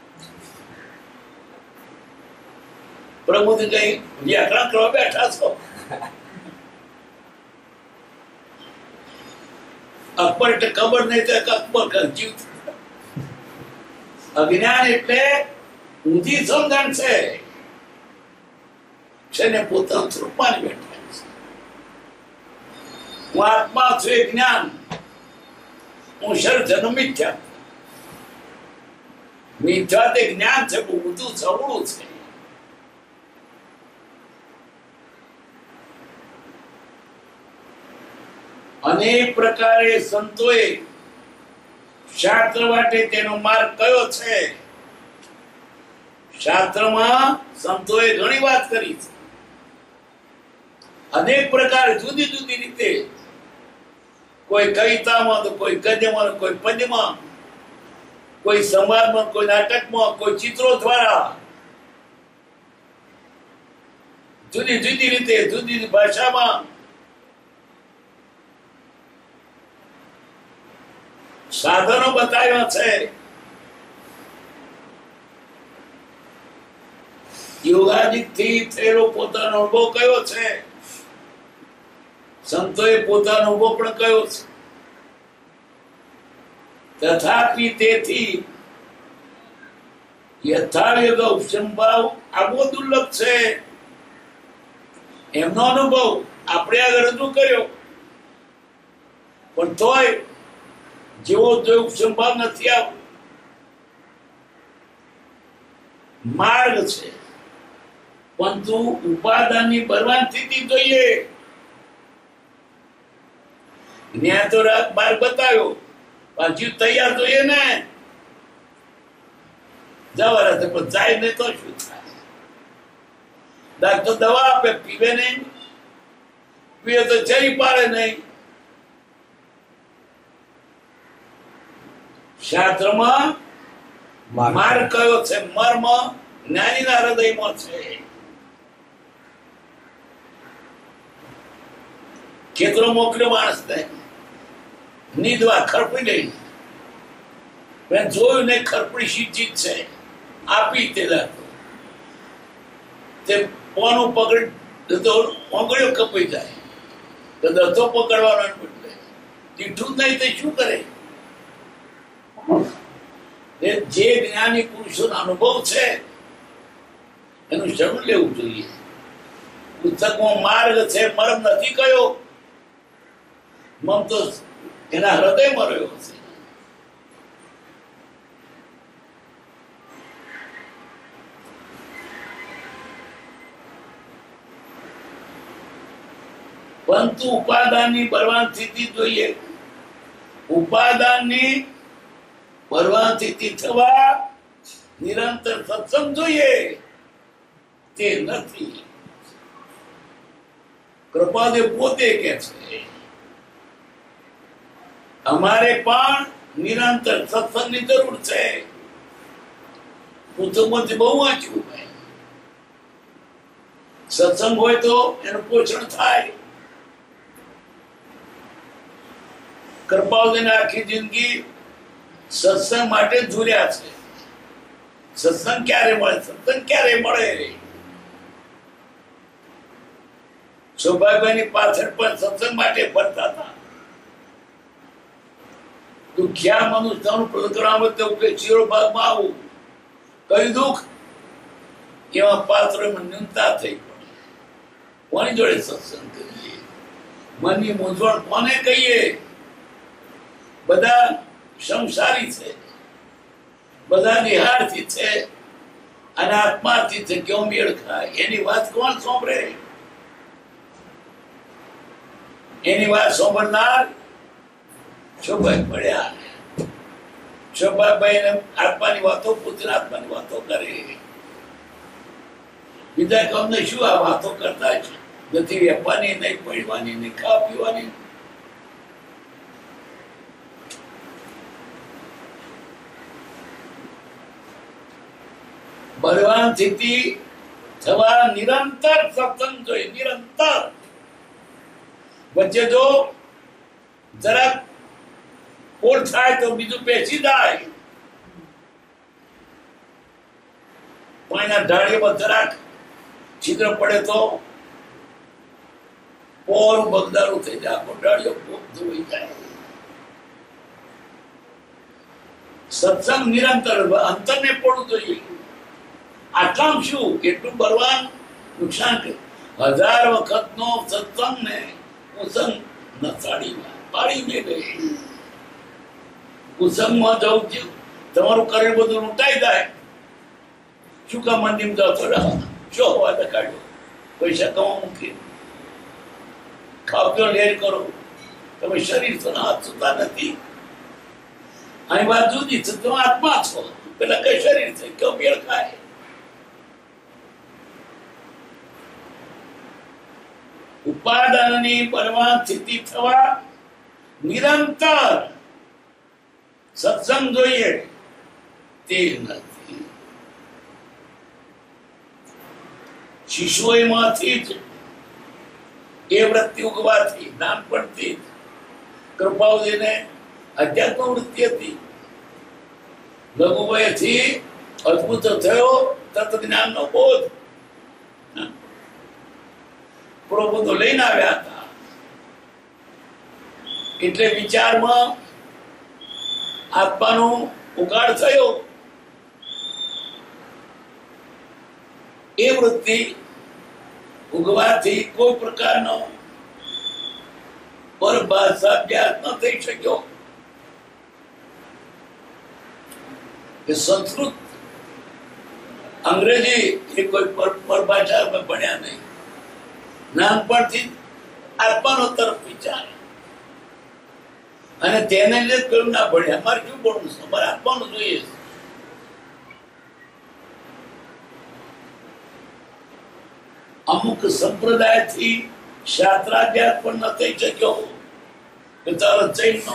પ્રભુજી કઈ વ્યાકરણ કરવા બેઠા છો? અકબર એટલે ખબર નહીં તો અકબર જીવ. અજ્ઞાન એટલે ઊંધી સમજણ છે, છે પોતાનું સ્વરૂપમાં બેઠા છે. હું આત્મા છું એ જ્ઞાન. હું શરીર મિથ્યા. મિથ્યા તે જ્ઞાન છે, બહુ બધું સવળું છે. અનેક પ્રકારે સંતોએ શાસ્ત્ર વાટે તેનો માર્ગ કયો છે? શાસ્ત્રમાં સંતોએ ઘણી વાત કરી છે. અનેક પ્રકાર જુદી જુદી રીતે, કોઈ કવિતામાં તો કોઈ ગદ્યમાં, કોઈ પદ્યમાં, કોઈ સંવાદમાં, કોઈ નાટકમાં, કોઈ ચિત્રો દ્વારા જુદી જુદી રીતે જુદી જુદી ભાષામાં સાધનો બતાવ્યા છે. યોગાદિક થી થયેલો પોતાનો અનુભવ કયો છે? સંતોએ પોતાનો અનુભવ પણ કયો છે. તથાપી તેથી યથાયોગ ઉપસંભાવ આ બહુ દુર્લભ છે. એમનો અનુભવ આપણે આગળ રજૂ કર્યો, પણ તોય જેવો જો ઉપસંભાવ નથી. આવ માર્ગ છે, પરંતુ ઉપાદાનની બરબાદ સ્થિતિ જોઈએ. જ્ઞાન તો માર્ગ બતાવ્યો, પાછું તૈયાર જોઈએ ને. જવા રહે પણ જાય નહીં તો શું થાય? ડાક્ટર દવા આપે, પીવે નહીં. પીવે તો ચરી પાડે નહીં. શાસ્ત્રમાં માર્ગ કયો છે? મર્મ જ્ઞાનીના હૃદયમાં છે. ખેતરો મોકલ્યો માણસ ને નીંદવા, ખરપી લઈ. મેં જોયું ને ખરપડી શી ચીજ છે, આપી તે લાગતો. તે પોનું પકડી તો ઓગળ્યો કપાઈ જાય. તો દત્તો પકડવાનો બદલે દીઠું જ નહીં તે શું કરે? જે જ્ઞાની પુરુષોનો અનુભવ છે એનું શરણ લેવું જોઈએ. પુસ્તકમાં માર્ગ છે, મર્મ નથી કયો. મમ તો એના હૃદયમાં રહ્યો છે. પરંતુ ઉપાદાનની બરબાદ સ્થિતિ જોઈએ. ઉપાદાનની બરબાદ સ્થિતિ થવા નિરંતર સત્સંગ જોઈએ. તે નથી. કૃપાદેવ પોતે કે છે અમારે પણ નિરંતર સત્સંગની જરૂર છે. પુસ્તકોમાંથી બહુ વાંચ્યું ભાઈ. સત્સંગ હોય તો એનું પોષણ થાય. કૃપાદેવને આખી જિંદગી સત્સંગ માટે જ જોડ્યા છે. સત્સંગ ક્યારે મળે? સત્સંગ ક્યારે મળે? સૌભાગ્યની પાછળ પણ સત્સંગ માટે ફરતા હતા. દુખ્યા મનુષ્યનું પ્રકરણ ચીરો ભાગમાં આવું કયું દુઃખ એવા પાત્ર ન્યૂનતા થઈ પડે. કોની જોડે સત્સંગ કરીએ? મનની મૂંઝવણ કોને કહીએ? બધા સંસારી છે, બધા નિહાળથી છે અને આત્માથી છે. કેવો મેળ ખાય? એની વાત કોણ સાંભળે? એની વાત સાંભળનાર શોભાઈ પડ્યા. શોભાભાઈ આત્માની વાતો પૂછીને આત્માની વાતો કરે. બીજા કમને શું આ વાતો કરતા છે? નથી વેપવાની, નહીં પડવાની, નહીં ખાવા પીવાની. બળવાન સ્થિતિ થવા નિરંતર સત્સંગ જોઈએ. નિરંતર વચ્ચે જો જરાક પોલ થાય તો બીજું પેચી જાય. પાણીના ઢાળીમાં જરાક છિદ્ર પડે તો પોરું બગદારું થઈ જાય. આખો ઢાળીઓ ધોઈ જાય. સત્સંગ નિરંતર અંતરને પડવું જોઈએ. આટલામાં શું એટલું બળવાન નુકસાન કરે. હજાર વખત નો સત્સંગ ને કુસંગ નસાડીમાં પાડી મેં ગઈ. કુસંગમાં જવું છું તમારું કરેલ બધું લૂંટાઈ જાય. શું કામ મંદિર જતો શું હવા દેખાડ્યો? પૈસા કમા મૂકી ખાવ પીઓ લેર કરો. તમે શરીર છો હાથ સુતા નથી. અહીં વાત જુદી છે. તમે આત્મા છો. પેલા કઈ શરીર છે કેવો મેળ ખાય? ઉપાદાનની પરવાન સ્થિતિ થવા નિરંતર સત્સંગ જોઈએ. તે નથી. શિશુઓમાંથી જ એ વૃત્તિ ઉગવાથી નાનપણથી જ કૃપાઓજીને અધ્યાત્મ વૃત્તિ હતી. લઘુવયથી અદભુત થયો તત્વજ્ઞાનનો બોધ. પ્રબોધો લઈને આવ્યા હતા. એટલે વિચારમાં આત્માનો ઉગાડ થયો. એ વૃત્તિ ઉગવાથી કોઈ પ્રકારનો પરભાષા અભ્યાસ ન થઈ શક્યો. એ સંસ્કૃત અંગ્રેજી એ કોઈ પરભાષા ભણ્યા નહીં. નાનપણથી આત્માનો તરફ વિચાર અને તેને લીધે પેલું ના ભણે. અમારે શું ભણવું છે? અમારે આત્માનું જોઈએ. અમુક સંપ્રદાયથી શાસ્ત્રાભ્યાસ પણ ન થઈ શક્યો. જૈનનો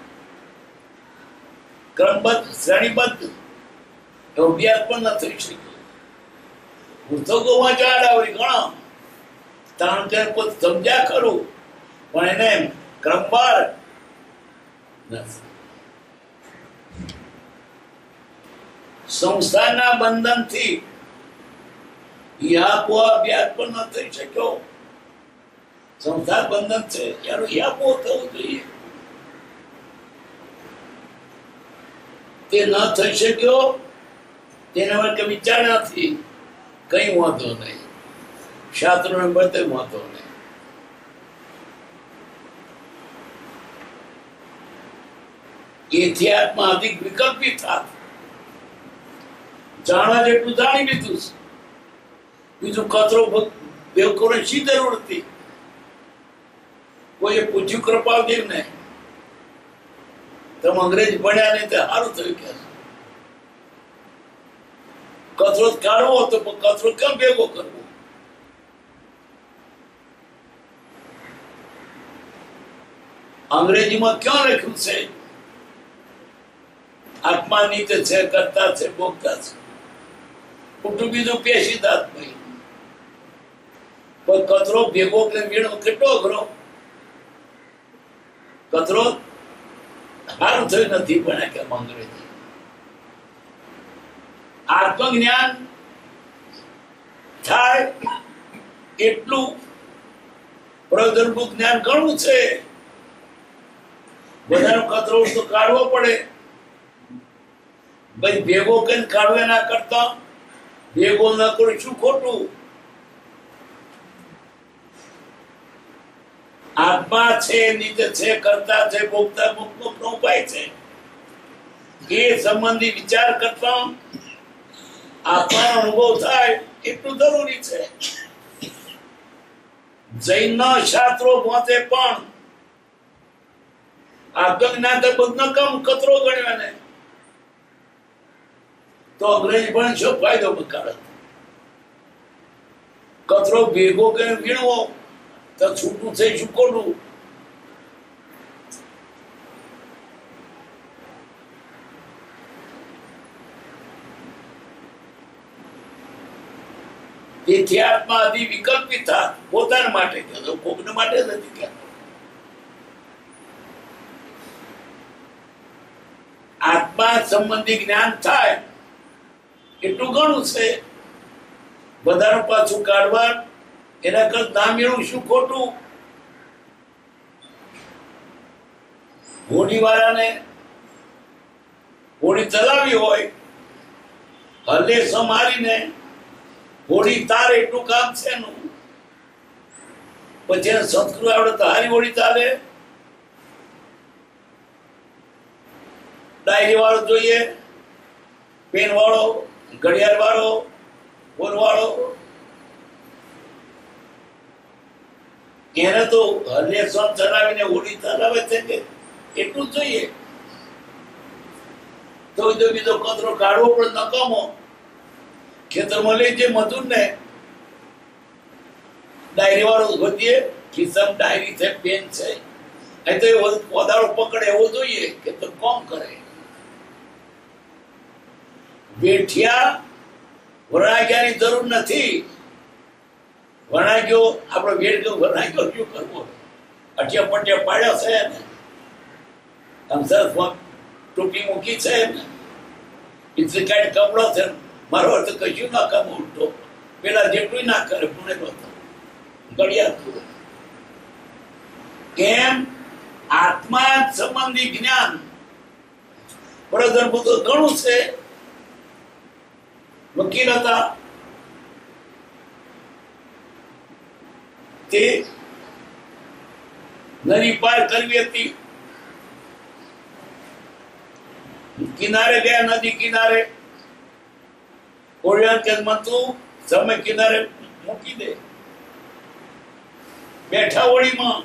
ક્રમબદ્ધ શ્રેણીબદ્ધ અભ્યાસ પણ ન થઈ શક્યો. પુસ્તકો વાંચવા આવડી ઘણા ત્રણ ચાર પોત સમજ્યા ખરું પણ એને ક્રમવાર સંસ્થાના બંધનથી યાપો અભ્યાસ પણ ન થઈ શક્યો. સંસ્થા બંધન છે યાર, યાપો થવું જોઈએ. તે ન થઈ શક્યો તેના માટે વિચાર નથી. કઈ વાંધો નહીં. શાસ્ત્રો ને બધે વાંધો નહીં. એથી આત્મા અધિક વિકલ્પી થાત. જાણવા જેટલું જાણી લીધું છે. બીજું કચરો બેવકોને શી જરૂર હતી? કોઈએ પૂછ્યું કૃપાદેવ ને તમે અંગ્રેજ ભણ્યા નહીં તે સારું થયું કે કચરો કાઢવો તો કચરો કેમ ભેગો કરવો? અંગ્રેજીમાં ક્યાં લખ્યું છે? આત્મા નીચે છે, કરતા છે, ભોગતા છે. ખોટું બીજું પેશી દાત ભાઈ. પણ કચરો ભેગો કે વીણો કેટલો અઘરો. કચરો સારું થયું નથી ભણ્યા કેમ અંગ્રેજી. આત્મજ્ઞાન થાય એટલું પ્રગરભૂત જ્ઞાન ઘણું છે. બધાનો કચરો તો કાઢવો પડે ભાઈ. ભેગો કઈ કાઢવે ના કરતા ભેગો ન કરું શું ખોટું? આત્મા છે, નીચે છે, કરતા છે, ભોગતા મુક્ત ઉપાય છે. એ સંબંધી વિચાર કરતા આત્માનો અનુભવ થાય એટલું જરૂરી છે. જૈન શાસ્ત્રો વાંચે પણ આત્મજ્ઞાન તો બધું કામ કચરો ગણ્યો ને તો અંગ્રેજી પણ શું ફાયદો બકાડે? કચરો ભેગો કરીને વીણવો તો છૂટું થઈ શું ખોટું? તેથી આત્મા આદિ વિકલ્પિત થાય પોતાના માટે, કોકને માટે નથી કહેતો. આત્મા સંબંધી જ્ઞાન થાય એટલું ઘણું છે. બધાનું પાછું કાઢવા એના કરતા ના મેળવું શું ખોટું? હોડી વાળાને હોડી ચલાવી હોય હલે સમારીને હોડી તારે એટલું કામ છે નું. પછી એને સંસ્કૃત આવડે તો હારી હોડી ચાલે. ડાયરી વાળો જોઈએ, પેન વાળો, ઘડિયાળ વાળો, ફોન વાળો. એને તો હલે સમ ચલાવીને હોડી ચલાવે છે કે એટલું જોઈએ. તો બીજો કચરો કાઢવો પણ નકામો. ખેતરમાં લઈ જે મજૂર ને ડાયરી વાળો વધીએ ખિસ્સામાં ડાયરી છે, પેન છે, એ તો કોદાળો પકડે એવો જોઈએ કે તો કોમ કરે. બેઠિયા વરણાગ્યાની જરૂર નથી. વરણાગ્યો આપણો વેડ ગયો વરણાગ્યો શું કરવો? અઠિયા પટિયા પાડ્યા છે ને આમ સરસ ટોપી મૂકી છે ને ઇસ્ત્રી કાઢી કપડો છે. મારો અર્થ કશું ના કામ ઉલટો પેલા જેટલું ના કરે પુણે ઘડિયાળ. કેમ? આત્મા સંબંધી જ્ઞાન પ્રગરભૂત ઘણું છે. વકીલ હતા તે નદી પાર કરવી હતી. કિનારે ગયા, નદી કિનારે. ઓળિયાન કે તું સમય કિનારે મૂકી દે. બેઠા હોળીમાં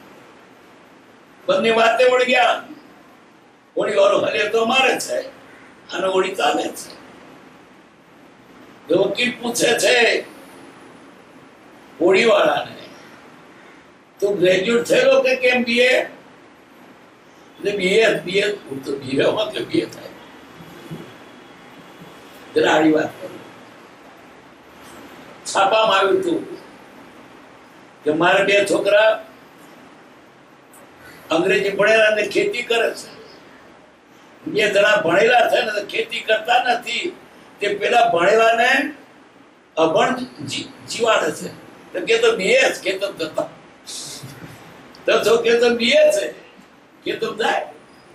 બંને વાતે વળી ગયા. હોળી વાળો હલે તો મારે છે અને હોળી ચાલે છે. વકીલ પૂછે છે હોળી વાળાને, તું ગ્રેજ્યુએટ થયેલો કે કેમ? બીએ બીએ બીએ તો બીએ કે બીએ થાય. જરા આડી વાત કરું. છાપામાં આવ્યું હતું કે મારા બે છોકરા અંગ્રેજી ભણેલા ને ખેતી કરે છે. બે જણા ભણેલા છે ને ખેતી કરતા નથી. તે પેલા ભણેલા ને અભણ જીવાડે છે. તો કે તો બીએ જ કે તો જતા તો છો કે તો બીએ છે કે તો જાય.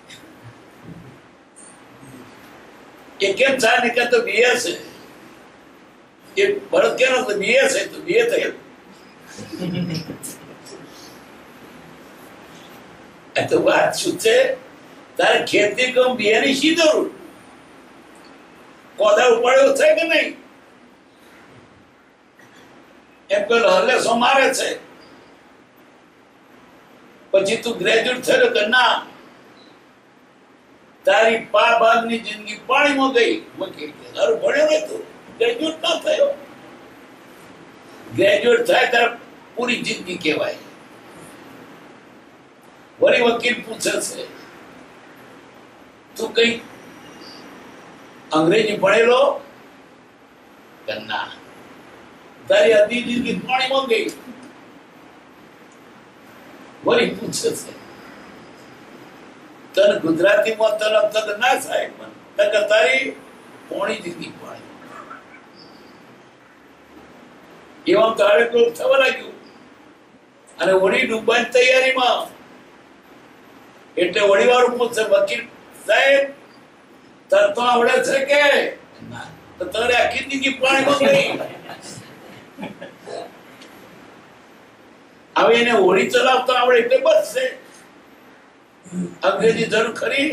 એ કેમ થાય ને કે તો બીએ છે એ ભરત કેનો તો બીએ છે તો બીએ થયેલ. તો વાત શું છે? તારે ખેતી કામ બીએ ની શી જરૂર? કોદા ઉપાડ્યો છે કે નહીં? એમ પેલો હલેસો મારે છે. પછી તું ગ્રેજ્યુએટ થયો કે ના? તારી પા ભાગની જિંદગી પાણીમાં ગઈ. વકીલ કે તારું ભણ્યો નતું. ગ્રેજ્યુએટ ના થયો. ગ્રેજ્યુએટ થાય ત્યારે પૂરી જિંદગી કહેવાય. વળી વકીલ પૂછે છે તું કઈ અંગ્રેજી ભણેલો કે ના? તારી અધી જિંદગી પાણીમાં ગઈ. વળી પૂછે છે તને ગુજરાતીમાં તને તને ના સાહેબ મને તારી પોણી જિંદગી પાણી. એવા તારે કોઈ થવા લાગ્યું અને વળી ડૂબવાની તૈયારીમાં. એટલે વળી વાળું પૂછશે વકીલ સાહેબ તર તો આવડે છે કે તો તારે આખી જિંદગી પાણીમાં ગઈ. હવે એને હોળી ચલાવતા આવડે એટલે બસ છે. અંગ્રેજી જરૂર ખરી?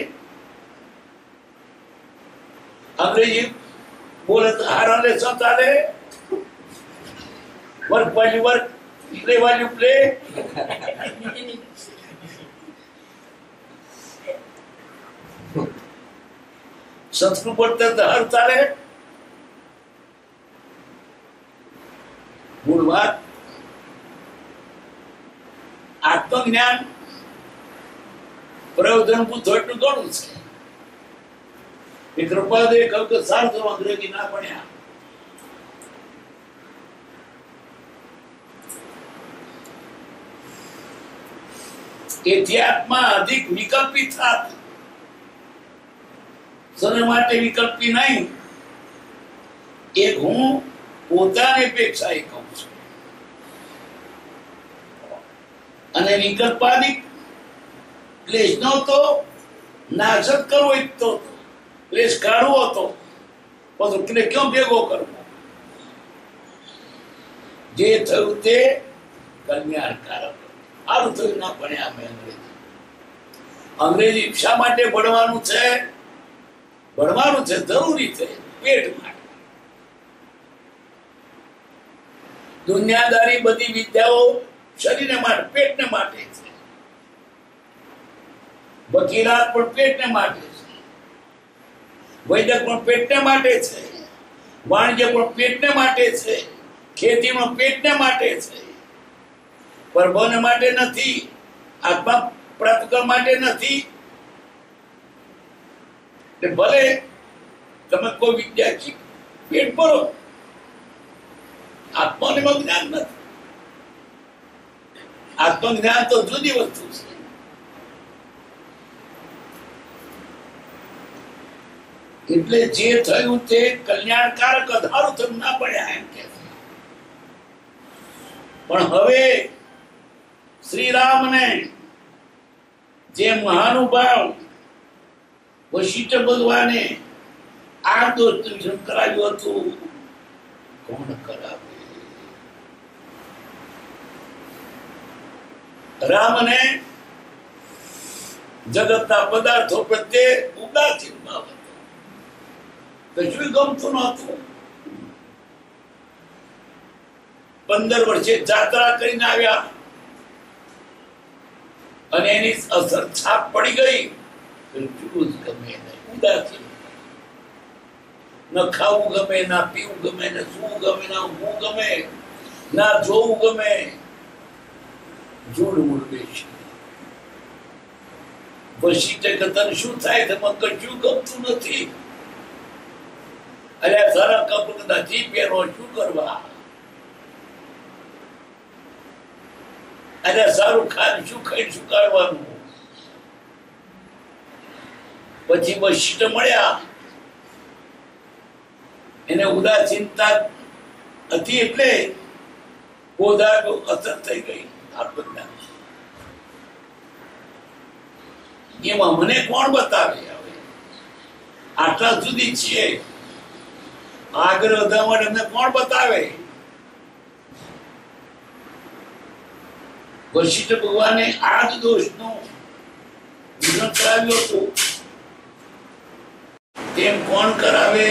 અંગ્રેજી બોલે તો હારા લે શું ચાલે? Work value work, play value play. Sanskrit બોલતે તો હર ચાલે. મૂળ વાત આત્મજ્ઞાન પ્રયોજન પૂછો એટલું ઘણું છે. એ કૃપાદે કહ્યું કે સારું અંગ્રેજી ના ભણ્યા. એથી આત્મા અધિક વિકલ્પી થાત. સને માટે વિકલ્પી નહીં. એક હું પોતાની અપેક્ષા એ કહું છું અને વિકલ્પાદિક ક્લેશનો તો નાશ જ કરવો ઈચ્છતો હતો. ક્લેશ કાઢવો હતો પછી ક્લેશ ક્યાં ભેગો કરવો? જે થયું તે કલ્યાણકારક. સારું થયું ના ભણ્યા અમે અંગ્રેજી. અંગ્રેજી શા માટે ભણવાનું છે? ભણવાનું છે જરૂરી છે પેટ માટે. દુનિયાદારી બધી વિદ્યાઓ શરીરને માટે પેટને માટે છે. વકીલાત પણ પેટને માટે છે. વૈદક પણ પેટને માટે છે. વાણિજ્ય પણ પેટને માટે છે. ખેતી પણ પેટને માટે છે. પરભોને માટે નથી. આત્મા પ્રાપ્ત કરવા માટે નથી. ભલે તમે કોઈ વિદ્યાર્થી પેટ ભરો, આત્માનું જ્ઞાન નથી. આત્મજ્ઞાન તો જુદી વસ્તુ છે. એટલે જે થયું તે કલ્યાણકારક અધારું થયું ના પડ્યા એમ કે. પણ હવે શ્રી રામને જે મહાનુભાવ વશિષ્ઠ ભગવાને આ દોષ કરાવ્યું હતું, કોણ કરાવે? રામને જગતના પદાર્થો પ્રત્યે ઉદાસીન ભાવ હતો. કશું ગમતું નહોતું. પંદર વર્ષે જાત્રા કરીને આવ્યા અને એની અસર છાપ પડી ગઈ. બિલકુલ ગમે નહીં, ઉદાસીન. ન ખાવું ગમે, ના પીવું ગમે, ને સૂવું ગમે, ના ઊંઘવું ગમે, ના જોવું ગમે. જોડ મૂળ બેસી વશિષ્ઠ કથન શું થાય છે? કશું ગમતું નથી. અરે સારા કપડ નથી પહેરો, શું કરવા? અરે સારું ખાન શું ખાઈ શું કરવાનું? પછી વશિષ્ઠ મળ્યા. એને ઉદાસીનતા હતી એટલે પોધા અસર થઈ ગઈ. એમાં મને કોણ બતાવે? હવે આટલા સુધી છીએ, આગળ વધવા માટે અમને કોણ બતાવે? વશિષ્ઠ ભગવાને આ જ દોષનું નિર્ણય કરાવ્યું હતું. તેમ કોણ કરાવે?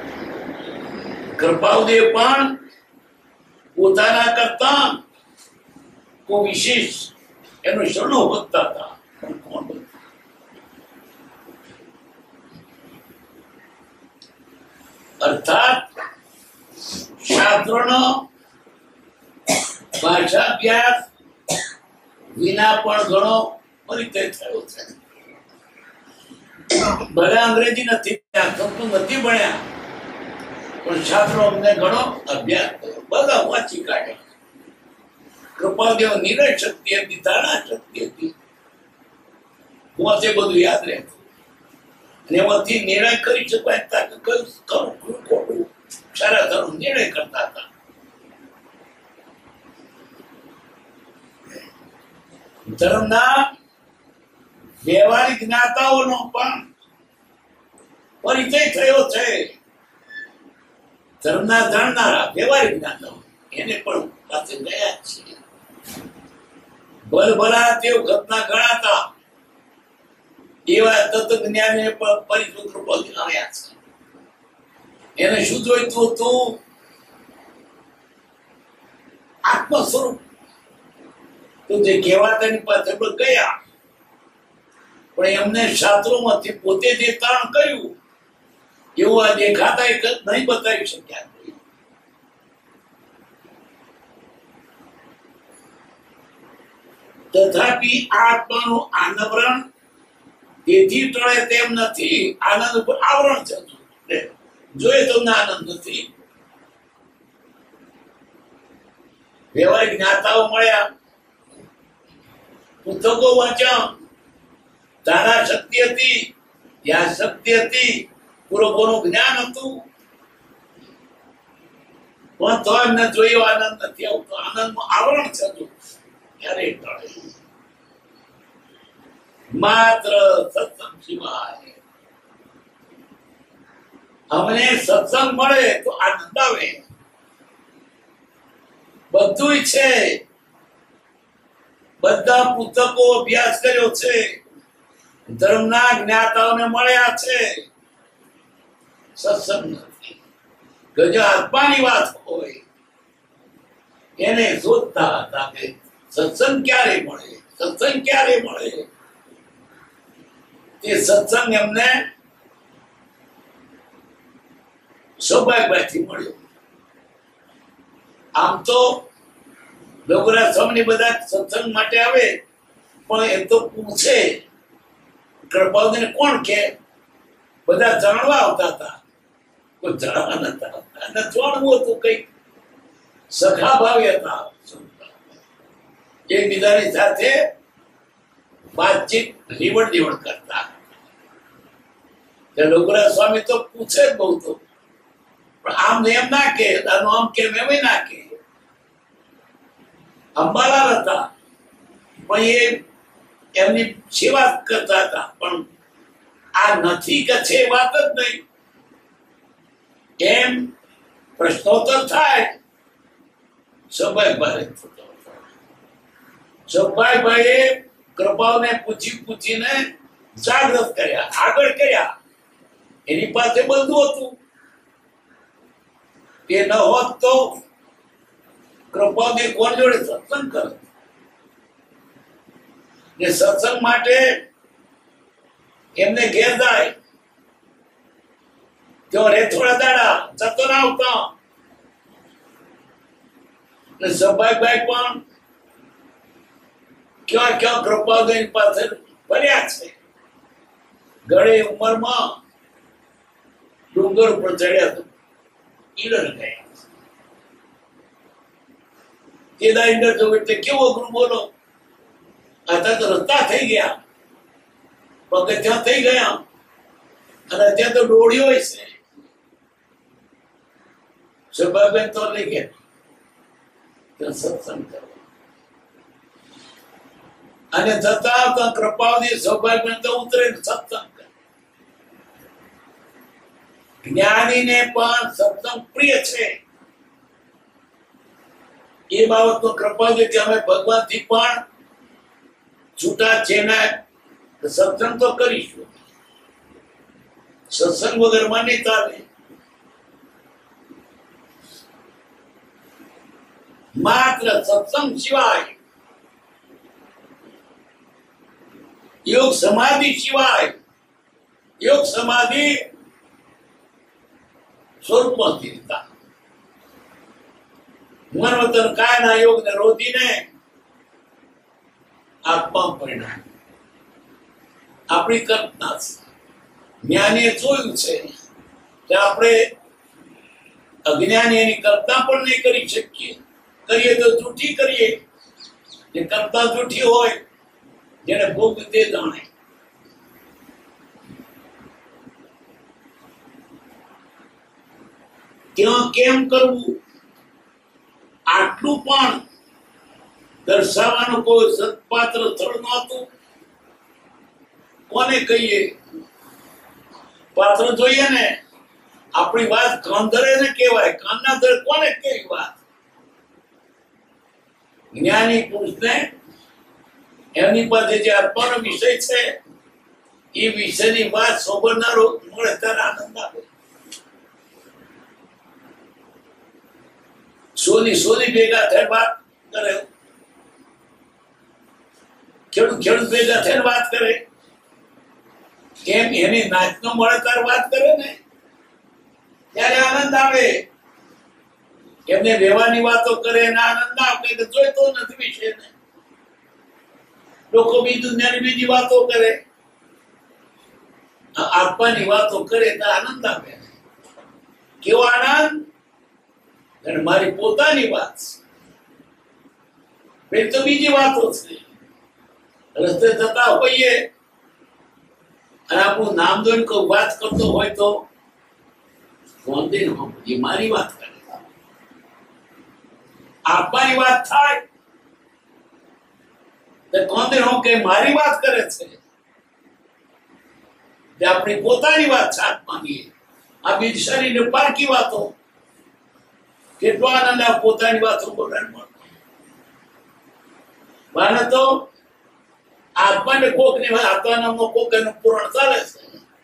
કૃપાદેવ પણ પોતાના કરતા કોઈ વિશેષ એનું શરણો વધતા હતા. કોણ અર્થાત શાસ્ત્રોનો ભાષાભ્યાસ વિના પણ ઘણો પરિચય થયો છે. ભલે અંગ્રેજી નથી નથી ભણ્યા, પણ શાસ્ત્રો અમને ઘણો અભ્યાસ કર્યો, બધા વાંચી કાઢ્યા. કૃપાદેવ નિરય શક્તિ હતી, ધારણા શક્તિ હતી, વાંચે બધું યાદ રહેતું, અને એમાંથી નિર્ણય કરી શકાય હતા કે કયું કરું કયું ખોટું, સારા સારું નિર્ણય કરતા હતા. ધર્મના વ્યવહારિક જ્ઞાતાઓનો પણ પરિચય થયો છે. ધર્મના જાણનારા વ્યવહારિક જ્ઞાતાઓ એને પણ પાસે ગયા છે. ભલભલા તે વખતના ગણાતા એવા તત્વજ્ઞાનીને પણ પરિશુદ્ધ રૂપથી આવ્યા છે. એને શું જોઈતું હતું? આત્મ સ્વરૂપ. તો જે કહેવાતાની પાસે ગયા, પણ એમને શાસ્ત્રોમાંથી પોતે જે તારણ કર્યું એવું આ દેખાતા એક નહીં બતાવી શક્યા. તથાપિ આત્માનું આનવરણ તેથી ટળે તેમ નથી. આનંદ ઉપર આવરણ છે, જોઈએ તમને આનંદ નથી. વ્યવહારિક જ્ઞાતાઓ મળ્યા, પુસ્તકો વાંચ્યા, ધારણા શક્તિ હતી, યાદ શક્તિ હતી, પૂર્વકોનું જ્ઞાન હતું, પણ તો એમને જોયો આનંદ નથી આવતો. આનંદનું આવરણ છે, ક્યારે ટળે? માત્ર સત્સંગ સિવાય. અમને સત્સંગ મળે તો આનંદ આવે. બધું છે, બધા પુસ્તકો અભ્યાસ કર્યો છે, ધર્મના જ્ઞાતાઓને મળ્યા છે, સત્સંગ નથી. જો આત્માની વાત હોય એને શોધતા હતા કે સત્સંગ ક્યારે મળે, સત્સંગ ક્યારે મળે. તે સત્સંગ એમને સૌભાગ્યથી મળ્યો. આમ તો ડોગરા સ્વામી બધા સત્સંગ માટે આવે, પણ એ તો પૂછે કૃપાલને કોણ કે બધા જાણવા આવતા હતા, કોઈ જાણવા નતા આવતા. અને જાણવું હતું કઈક સખા ભાવી હતા, એકબીજાની સાથે વાતચીત લીવડ દીવડ કરતા. ડોગરા સ્વામી તો પૂછે જ બહુ, તો પણ આમ એમ ના કે આમ કેમ એમ ના કે. અંબાલાલ હતા, પણ એ એમની સેવા કરતા હતા, પણ આ નથી કે છે વાત જ નહીં. એમ પ્રશ્નોત્તર થાય. સભાઈભાઈ સભાઈભાઈએ કૃપાને પૂછી પૂછીને જાગૃત કર્યા, આગળ કર્યા. એની પાસે બધું હતું. એ ન હોત તો કૃપાને કોણ જોડે સત્સંગ કરે? ને સત્સંગ માટે એમને ઘેર જાય, તેઓ રે થોડા દાડા જતો ના આવતા. ને સભાઈભાઈ પણ ક્યાં ક્યાં કૃપાદેવ પાસે ફર્યા છે. ઘરે ઉંમરમાં ડુંગર ઉપર ચડ્યા તો ઈડર ગયા. તેદા ઈડર જો એટલે કેવો અઘરું બોલો. आता તો રસ્તા થઈ ગયા, પગથિયા થઈ ગયા, અને ત્યાં તો ડોળીઓ છે. સભાબેન તો લઈ ગયા ત્યાં સત્સંગ કરવા, અને જતા કૃપાની સૌભાગ્ય તો ઉતરે સત્સંગ કરે. જ્ઞાનીને પણ સત્સંગ પ્રિય છે. એ બાબતનો કૃપાજી કે અમે ભગવાનથી પણ છૂટા છે ના, સત્સંગ તો કરીશું. સત્સંગ વગર માં નહીં ચાલે. માત્ર સત્સંગ સિવાય, યોગ સમાધિ સિવાય, યોગ સમાધિ સ્વરૂપમાં સ્થિરતા, મનવતન કાયના યોગને રોધીને આત્મા પરિણામ આપણી કલ્પના છે. જ્ઞાનીએ જોયું છે કે આપણે અજ્ઞાની એની કલ્પના પણ નહીં કરી શકીએ. કરીએ તો જૂઠી કરીએ. જે કલ્પના જૂઠી હોય જેને ભોગ તે જાણે. ત્યાં કેમ કરવું આટલું પણ દર્શાવવાનું કોઈ સત્પાત્ર સ્થળ નહોતું. કોને કહીએ? પાત્ર જોઈએ ને, આપણી વાત કાંધરે ને કહેવાય. કાનના દર કોને કેવી વાત? જ્ઞાની પુરુષને એમની પાસે જે આત્માનો વિષય છે એ વિષયની વાત સોબરનારો મળે ત્યારે આનંદ આવે. સોની સોની ભેગા થઈને વાત કરે, ખેડૂત ખેડૂત ભેગા થઈને વાત કરે. કેમ? એની નાચનો મળે ત્યારે વાત કરે ને ત્યારે આનંદ આવે. એમને વ્યવહારની વાતો કરે ને આનંદ આવે કે જોઈતો નથી વિષય ને. લોકો બીજી દુનિયાની બીજી વાતો કરે, આત્માની વાતો કરે તો આનંદ આવે. કેવો આનંદ? અને મારી પોતાની વાત છે, તો બીજી વાતો છે. રસ્તે જતા હોઈએ અને આપણું નામ જોઈને કોઈ વાત કરતો હોય તો એ મારી વાત કરે. આત્માની વાત થાય તો કોણ કે મારી વાત કરે છે. તે આપણી પોતાની વાત છે આત્માની. આ બીજી શરીરને પારકી વાતો કેટલો આનંદ આ પોતાની વાતો બોલવાનો. માને તો આત્માને કોક ની વાત, આત્માનો કોક એનું પૂરણ ચાલે છે.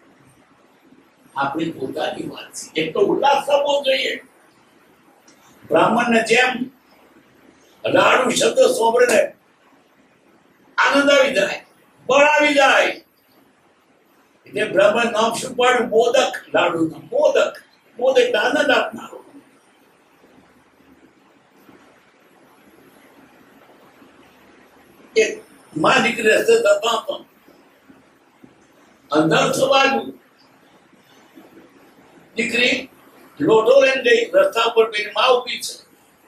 આપણી પોતાની વાત છે એટલો ઉલ્લાસ થવો જોઈએ. બ્રાહ્મણ ને જેમ લાડુ શબ્દ સાંભળીને આનંદ આવી જાય, બળ આવી જાય. એટલે બ્રાહ્મણ નામ શું પાડ્યું? મોદક. લાડુ નું મોદક. મોદક આનંદ આપનારો. એક માં દીકરી રસ્તે જતા હતા, અંદર થવાયું. દીકરી લોટો લઈને ગઈ. રસ્તા ઉપર પેલી માં ઉભી છે.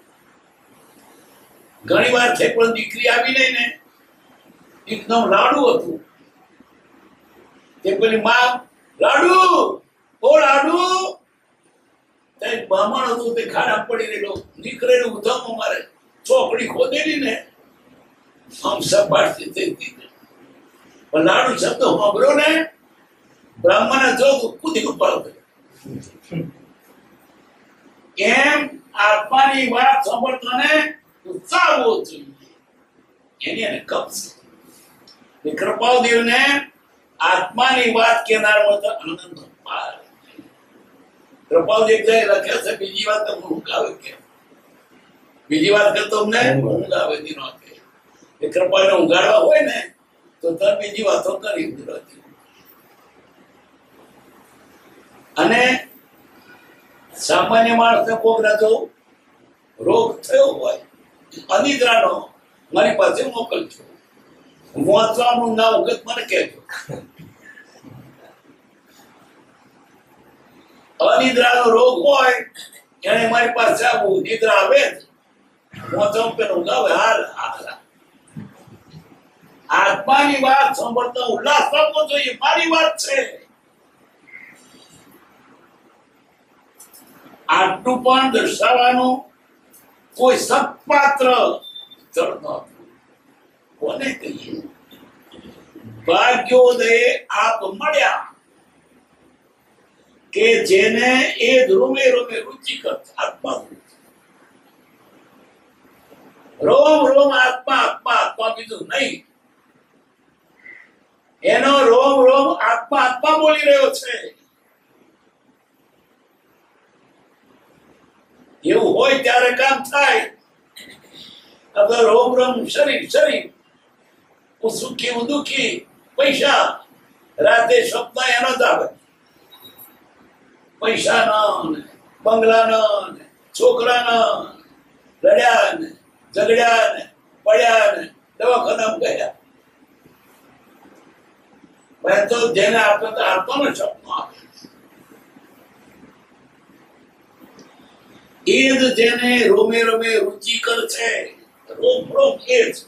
ઘણી વાર છે પણ દીકરી આવી નહીં ને એકદમ લાડુ હતું. તે પેલી માં લાડુ, ઓ લાડુ. બ્રાહ્મણ હતું તે ખાડા પડી રહેલો. દીકરીને ઉધામો મારે ચોકડી ખોદેલી ને આમ સપાટથી થઈ દીધી. પણ લાડુ શબ્દ સાંભળ્યો ને બ્રાહ્મણે જો કૂદી ઉપાડો. એમ આત્માની વાત સાંભળતાને ઉત્સાહ હોવો જોઈએ. એની એને કપશે. કૃપાદેવને આત્માની વાત કેનારમાં તો આનંદ પાર. કૃપાદેવ જાય લખે છે બીજી વાત તો ઊંઘ આવે કે બીજી વાત કરતો અમને ઊંઘ આવે દીનો કે એ કૃપાને ઊંઘાડવા હોય ને તો તર બીજી વાતો કરી ગુજરાતી. અને સામાન્ય માણસને કોક રાજો રોગ થયો હોય અનિદ્રાનો મારી પાસે મોકલજો. વાંચવાનું ના વખત મને કહેજો. અનિદ્રાનો રોગ હોય એને મારી પાસે આવવું. નિદ્રા આવે વાંચવાનું પેલું ઊંઘાવે હાલ હાલ. આત્માની વાત સાંભળતા ઉલ્લાસ થવો જોઈએ. મારી વાત છે. આટલું પણ દર્શાવવાનું કોઈ સત્પાત્ર સ્થળ નહોતું. કોને કહીએ? ભાગ્યોદય આપ મળ્યા કે જેને એ રોમે રોમે રુચિ કરતા. આત્મા રોમ રોમ આત્મા આત્મા આત્મા બીજું નહીં. એનો રોમ રોમ આત્મા આત્મા બોલી રહ્યો છે. એવું હોય ત્યારે કામ થાય. અગર રોમ રોમ શરીર શરીર, હું સુખી હું દુઃખી, પૈસા રાતે સ્વપ્ન એનો જ આવે. પૈસા ના બંગલા ના છોકરા ના લડ્યા ને ઝઘડ્યા ને પડ્યા ને દવાખાનામાં ગયા. મેં તો જેને આપતો તો આત્માનો સપનો આપે. એ જ જેને રોમે રોમે રુચિકર છે. રોમ રોમ એ જ.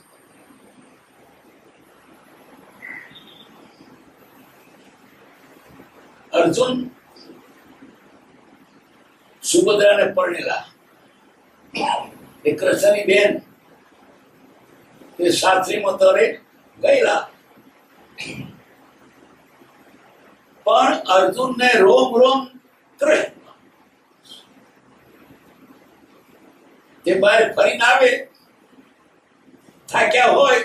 અર્જુન સુભદ્રાને પરણેલા, એ કૃષ્ણની બેન તે સાસરીમાં તરે ગયેલા, પણ અર્જુનને રોમ રોમ કૃષ્ણ. તે બહાર ફરીને આવે, થાક્યા હોય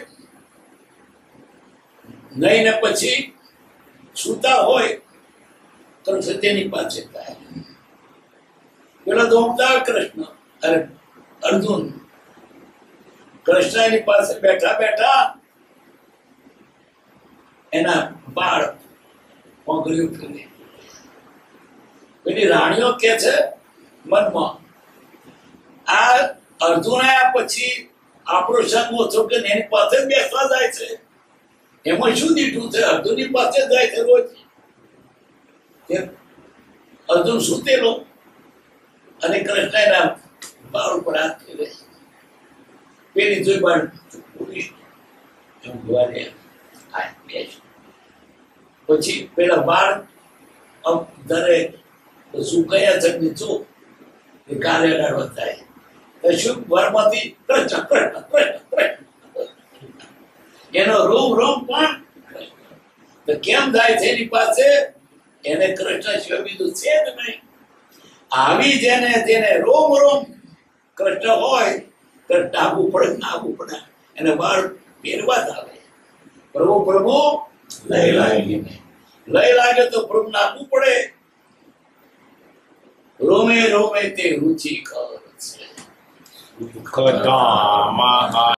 નહીં ને પછી સૂતા હોય કૃષ્ણ તેની પાસે થાય. પેલા દોમતા કૃષ્ણ અરે અર્જુન કૃષ્ણ એની પાસે બેઠા બેઠા એના બાળ મોગલ્યું ફેરે. પેલી રાણીઓ કે છે મનમાં, આ અર્જુન આયા પછી આપણો સંગ ઓછો કે એની પાસે બેસવા જાય છે, એમાં શું દીઠું છે? અર્જુનની પાસે જાય છે રોજ. અર્જુન સુતેલો અને કૃષ્ણ એના બાળ ઉપર હાથ ફેરે. પેલી જોઈ બાળ પછી પેલા બાળ ધરે સુકાયા છે નીચું એ કાલે અડાડવા થાય. શું વરમાંથી કૃષ્ણ કૃષ્ણ કૃષ્ણ કૃષ્ણ એનો રોમ રોમ પણ તો કેમ જાય છે એની પાસે? એને કૃષ્ણ સિવાય બીજું છે જ નહીં. આવી જેને જેને રોમ રોમ કૃષ્ણ હોય કૃષ્ણ આવવું પડે ના આવવું પડે એને બાળ પહેરવા જ આવે. પ્રભુ પ્રભુ લય લાગે, લય લાગે તો પ્રભુ નાખવું પડે. રોમે રોમે તે રુચિ કર છે. સુખધામ